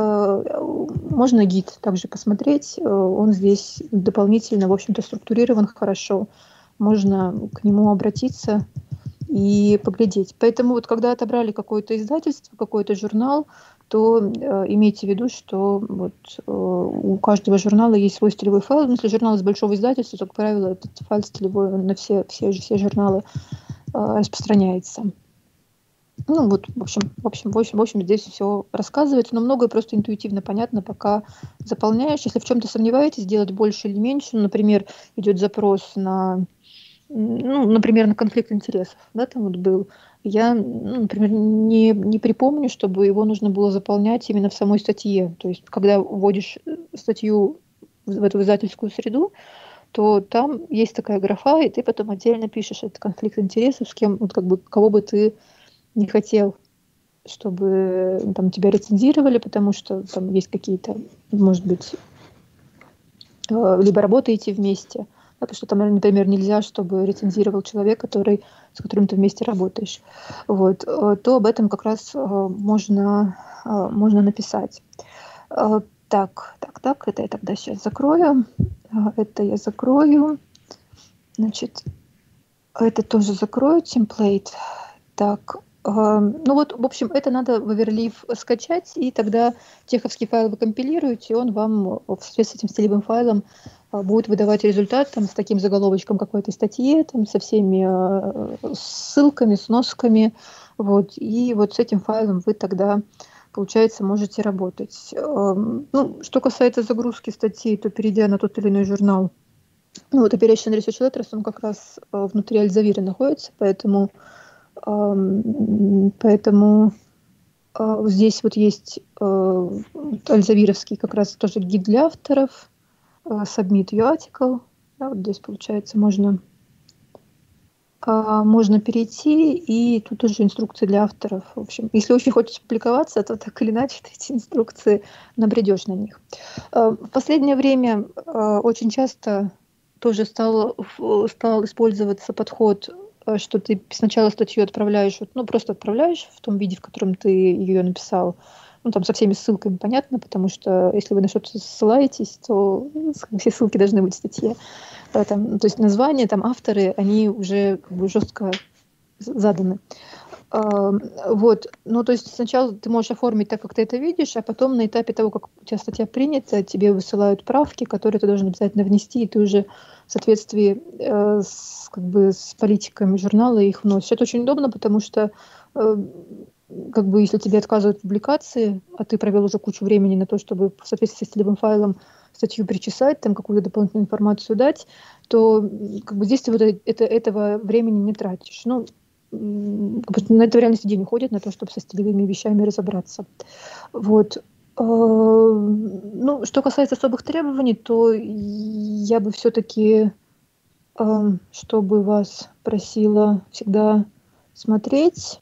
Speaker 1: Можно гид также посмотреть. Он здесь дополнительно, в общем-то, структурирован хорошо. Можно к нему обратиться и поглядеть. Поэтому вот когда отобрали какое-то издательство, какой-то журнал, то имейте в виду, что вот, у каждого журнала есть свой стилевой файл. Если журнал из большого издательства, то, как правило, этот файл стилевой на все журналы распространяется. Ну вот, в общем, здесь все рассказывается, но многое просто интуитивно понятно, пока заполняешь. Если в чем-то сомневаетесь, делать больше или меньше, ну, например, идет запрос на, ну, например, на конфликт интересов, да, там вот был. Я, ну, например, не припомню, чтобы его нужно было заполнять именно в самой статье. То есть, когда вводишь статью в эту издательскую среду, то там есть такая графа, и ты потом отдельно пишешь этот конфликт интересов, с кем, вот как бы, кого бы ты не хотел, чтобы там тебя рецензировали, потому что там есть какие-то, может быть, либо работаете вместе, да, потому что там, например, нельзя, чтобы рецензировал человек, с которым ты вместе работаешь. Вот, то об этом как раз можно написать. Так, это я тогда сейчас закрою. Это я закрою. Значит, это тоже закрою, темплейт. Так, ну вот, в общем, это надо в Overleaf скачать, и тогда теховский файл вы компилируете, и он вам в связи с этим стилевым файлом будет выдавать результат там, с таким заголовочком какой-то статьи, там, со всеми ссылками, сносками. Вот, и вот с этим файлом вы тогда, получается, можете работать. Ну, что касается загрузки статей, то перейдя на тот или иной журнал, ну вот Operation Research Letters, он как раз внутри Elsevier находится, поэтому здесь вот есть альзавировский как раз тоже гид для авторов, Submit Your Article. Да, вот здесь, получается, можно перейти, и тут тоже инструкции для авторов. В общем, если очень хочешь публиковаться, то так или иначе эти инструкции набредешь на них. В последнее время очень часто тоже стал использоваться подход, что ты сначала статью отправляешь, ну, просто отправляешь в том виде, в котором ты ее написал, ну, там со всеми ссылками, понятно, потому что если вы на что-то ссылаетесь, то все ссылки должны быть в статье. Там, то есть названия, там авторы, они уже как бы жестко заданы. Вот, ну, то есть сначала ты можешь оформить так, как ты это видишь, а потом на этапе того, как у тебя статья принята, тебе высылают правки, которые ты должен обязательно внести, и ты уже в соответствии с политиками журнала их вносишь. Это очень удобно, потому что как бы, если тебе отказывают в публикации, а ты провел уже кучу времени на то, чтобы в соответствии с стилевым файлом статью причесать, там какую-то дополнительную информацию дать, то как бы здесь ты вот этого времени не тратишь. Ну, на это в реальности день уходит на то, чтобы со стилевыми вещами разобраться. Вот. Ну, что касается особых требований, то я бы все-таки, чтобы вас просила всегда смотреть,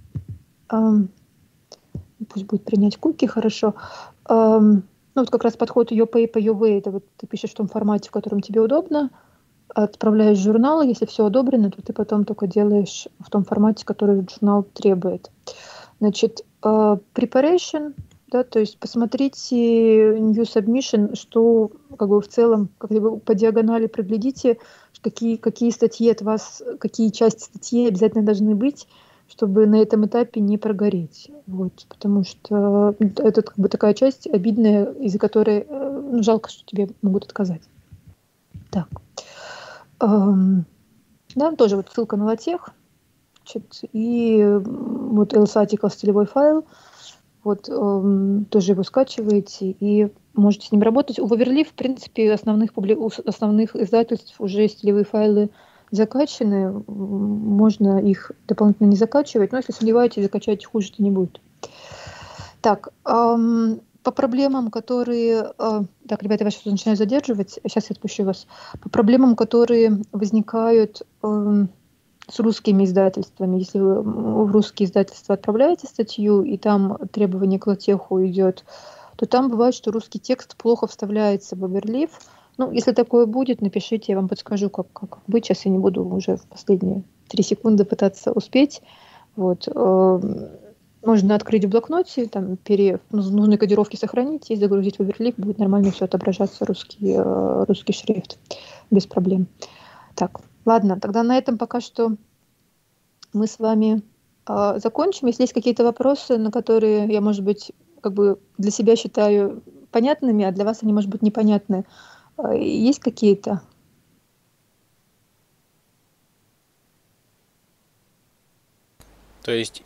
Speaker 1: пусть будет принять куки, хорошо. Ну, вот как раз подход your paper, your way, это вот ты пишешь в том формате, в котором тебе удобно, отправляешь журнал, если все одобрено, то ты потом только делаешь в том формате, который журнал требует. Значит, preparation, да, то есть посмотрите new submission, что как бы в целом, как бы по диагонали проглядите, какие статьи от вас, какие части статьи обязательно должны быть, чтобы на этом этапе не прогореть. Вот, потому что это как бы такая часть обидная, из-за которой жалко, что тебе могут отказать. Так. Да, тоже вот ссылка на LaTeX. И вот else article стилевой файл. Вот тоже его скачиваете и можете с ним работать. У Waverly, в принципе, у основных издательств уже стилевые файлы закачаны, можно их дополнительно не закачивать, но если сомневаетесь, закачать хуже-то не будет. Так, по проблемам, которые... Так, ребята, я вас сейчас начинаю задерживать, сейчас я отпущу вас. По проблемам, которые возникают с русскими издательствами, если вы в русские издательства отправляете статью, и там требование к LaTeX идет, то там бывает, что русский текст плохо вставляется в Overleaf. Ну, если такое будет, напишите, я вам подскажу, как быть. Сейчас я не буду уже в последние 3 секунды пытаться успеть. Вот. Можно открыть в блокноте, там, нужные кодировки сохранить и загрузить в Overleaf, будет нормально все отображаться, русский шрифт, без проблем. Так, ладно, тогда на этом пока что мы с вами закончим. Если есть какие-то вопросы, на которые я, может быть, как бы для себя считаю понятными, а для вас они, может быть, непонятны, есть какие-то?
Speaker 2: То есть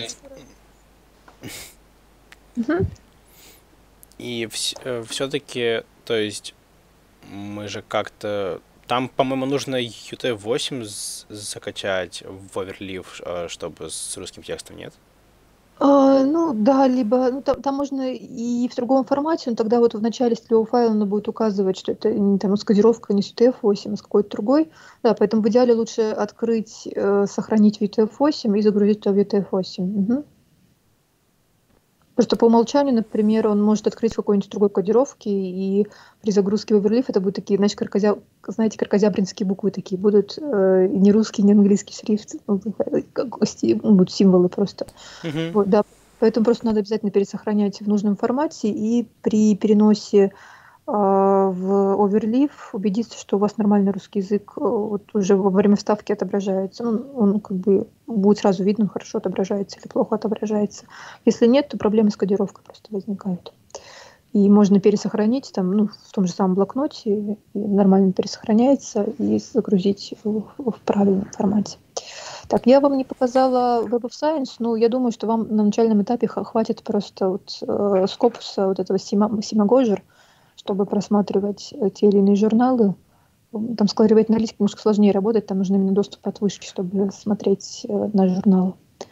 Speaker 2: и все-таки, то есть мы же как-то... Там, по-моему, нужно UTF-8 закачать в Overleaf, чтобы с русским текстом, нет?
Speaker 1: Ну да, либо там можно и в другом формате, но тогда вот в начале стилевого файла оно будет указывать, что это не там с кодировкой не с UTF-8, а с какой-то другой. Да, поэтому в идеале лучше открыть, сохранить в UTF-8 и загрузить туда в UTF-8. Угу. Просто по умолчанию, например, он может открыть в какой-нибудь другой кодировке, и при загрузке в Overleaf это будут такие, знаете, кракозябринские буквы такие, будут не русский, не английский шрифт, будут символы просто. Вот, да. Поэтому просто надо обязательно пересохранять в нужном формате, и при переносе в Overleaf убедиться, что у вас нормальный русский язык вот уже во время вставки отображается. Он как бы будет сразу видно, хорошо отображается или плохо отображается. Если нет, то проблемы с кодировкой просто возникают. И можно пересохранить там, в том же самом блокноте, нормально пересохраняется, и загрузить в правильном формате. Так, я вам не показала Web of Science, но я думаю, что вам на начальном этапе хватит просто вот скопуса вот этого Симагожер, чтобы просматривать те или иные журналы. Там с кларивать аналитикой немножко сложнее работать, там нужен именно доступ от вышки, чтобы смотреть на журналы.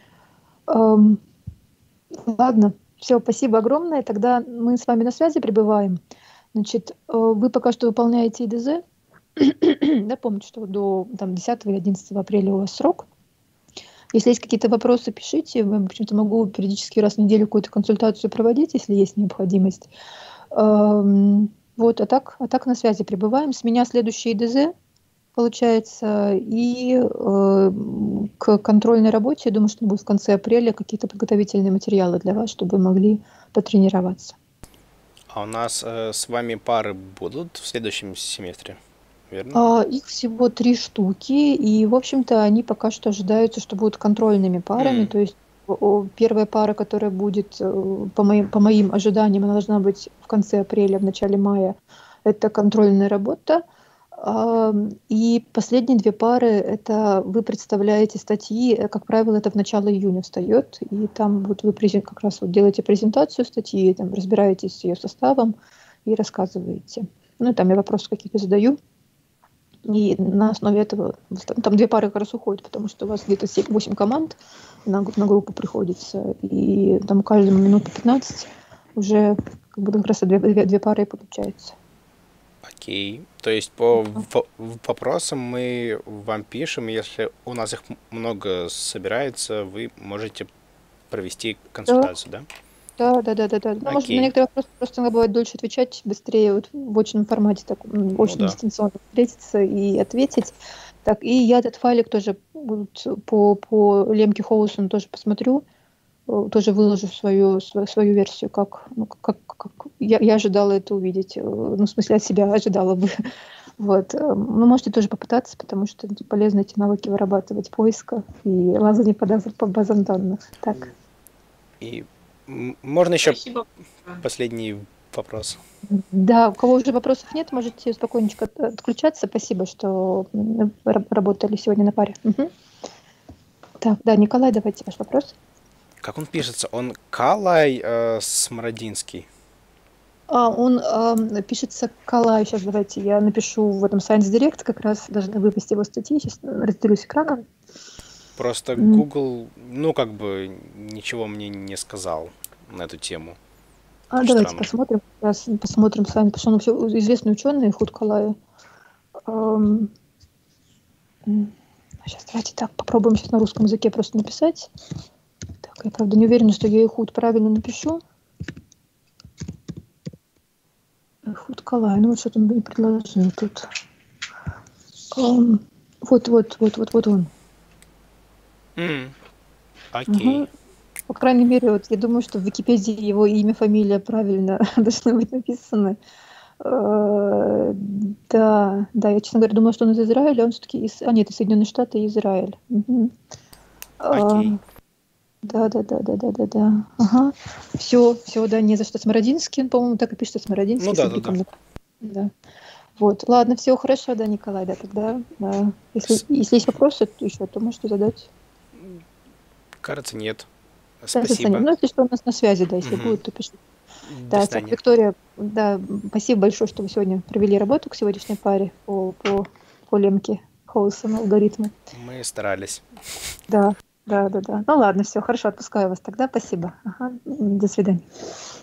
Speaker 1: Ладно, все, спасибо огромное. Тогда мы с вами на связи пребываем. Значит, вы пока что выполняете ИДЗ. Да, помните, что до 10 или 11 апреля у вас срок. Если есть какие-то вопросы, пишите. Я почему-то могу периодически раз в неделю какую-то консультацию проводить, если есть необходимость. Вот, а так на связи пребываем. С меня следующий ИДЗ, получается, и к контрольной работе, я думаю, что будет в конце апреля какие-то подготовительные материалы для вас, чтобы вы могли потренироваться.
Speaker 2: А у нас с вами пары будут в следующем семестре, верно?
Speaker 1: Их всего 3 штуки, и, в общем-то, они пока что ожидаются, что будут контрольными парами, то есть первая пара, которая будет, по моим ожиданиям, она должна быть в конце апреля, в начале мая, это контрольная работа. И последние две пары, это вы представляете статьи, как правило, это в начало июня встает, и там вот вы как раз вот делаете презентацию статьи, там разбираетесь с ее составом и рассказываете. Ну, и там я вопросы какие-то задаю, и на основе этого, там две пары как раз уходят, потому что у вас где-то 7-8 команд на группу приходится, и там каждому минут по 15 уже как бы как раз две пары и получается.
Speaker 2: Окей. То есть по вопросам мы вам пишем, если у нас их много собирается, вы можете провести консультацию, да?
Speaker 1: Да. Ну, может, на некоторые вопросы просто иногда бывает дольше отвечать, быстрее вот в очном формате, так, очно дистанционно встретиться и ответить. Так, и я этот файлик тоже по Лемке Хоусону тоже посмотрю, тоже выложу свою версию, как я ожидала это увидеть. Ну, в смысле, от себя ожидала бы. Вот. Ну, можете тоже попытаться, потому что полезно эти навыки вырабатывать поиска и лазание по базам данных. Так.
Speaker 2: И можно еще последний вопрос?
Speaker 1: Да, у кого уже вопросов нет, можете спокойненько отключаться. Спасибо, что работали сегодня на паре. Угу. Так, да, Николай, давайте ваш вопрос.
Speaker 2: Как он пишется? Он Калай Смородинский?
Speaker 1: Он пишется Калай. Сейчас давайте я напишу в этом Science Direct, как раз должны выпасть его статьи. Сейчас разделюсь экраном.
Speaker 2: Просто Google, ну, как бы, ничего мне не сказал на эту тему.
Speaker 1: Давайте посмотрим. Посмотрим с вами, потому что он вообще известный ученый, Худ Калай. Сейчас давайте так, попробуем сейчас на русском языке просто написать. Так, я, правда, не уверена, что я Ихуд правильно напишу. Ихуд Калай, ну вот что-то он мне предложил тут. Вот он.
Speaker 2: Окей.
Speaker 1: По крайней мере, вот я думаю, что в Википедии его имя, фамилия правильно должны быть написаны. Да, я, честно говоря, думала, что он из Израиля, он все-таки из... нет, из Соединенных Штатов и Израиль.
Speaker 2: Окей.
Speaker 1: Да. Ага. Все, да, не за что. Смородинский, он, по-моему, так и пишется, Смородинский.
Speaker 2: Ну
Speaker 1: да. Вот, ладно, все хорошо, да, Николай, да, тогда, да. Если есть вопросы еще, то можете задать.
Speaker 2: Кажется, нет.
Speaker 1: Спасибо. Ну, если что, у нас на связи, да, если будет, то пишите. Да, так, Виктория, да, спасибо большое, что вы сегодня провели работу к сегодняшней паре по Лемке Хоусону алгоритму.
Speaker 2: Мы старались.
Speaker 1: Да. Ну ладно, все, хорошо, отпускаю вас тогда. Спасибо. Ага, до свидания.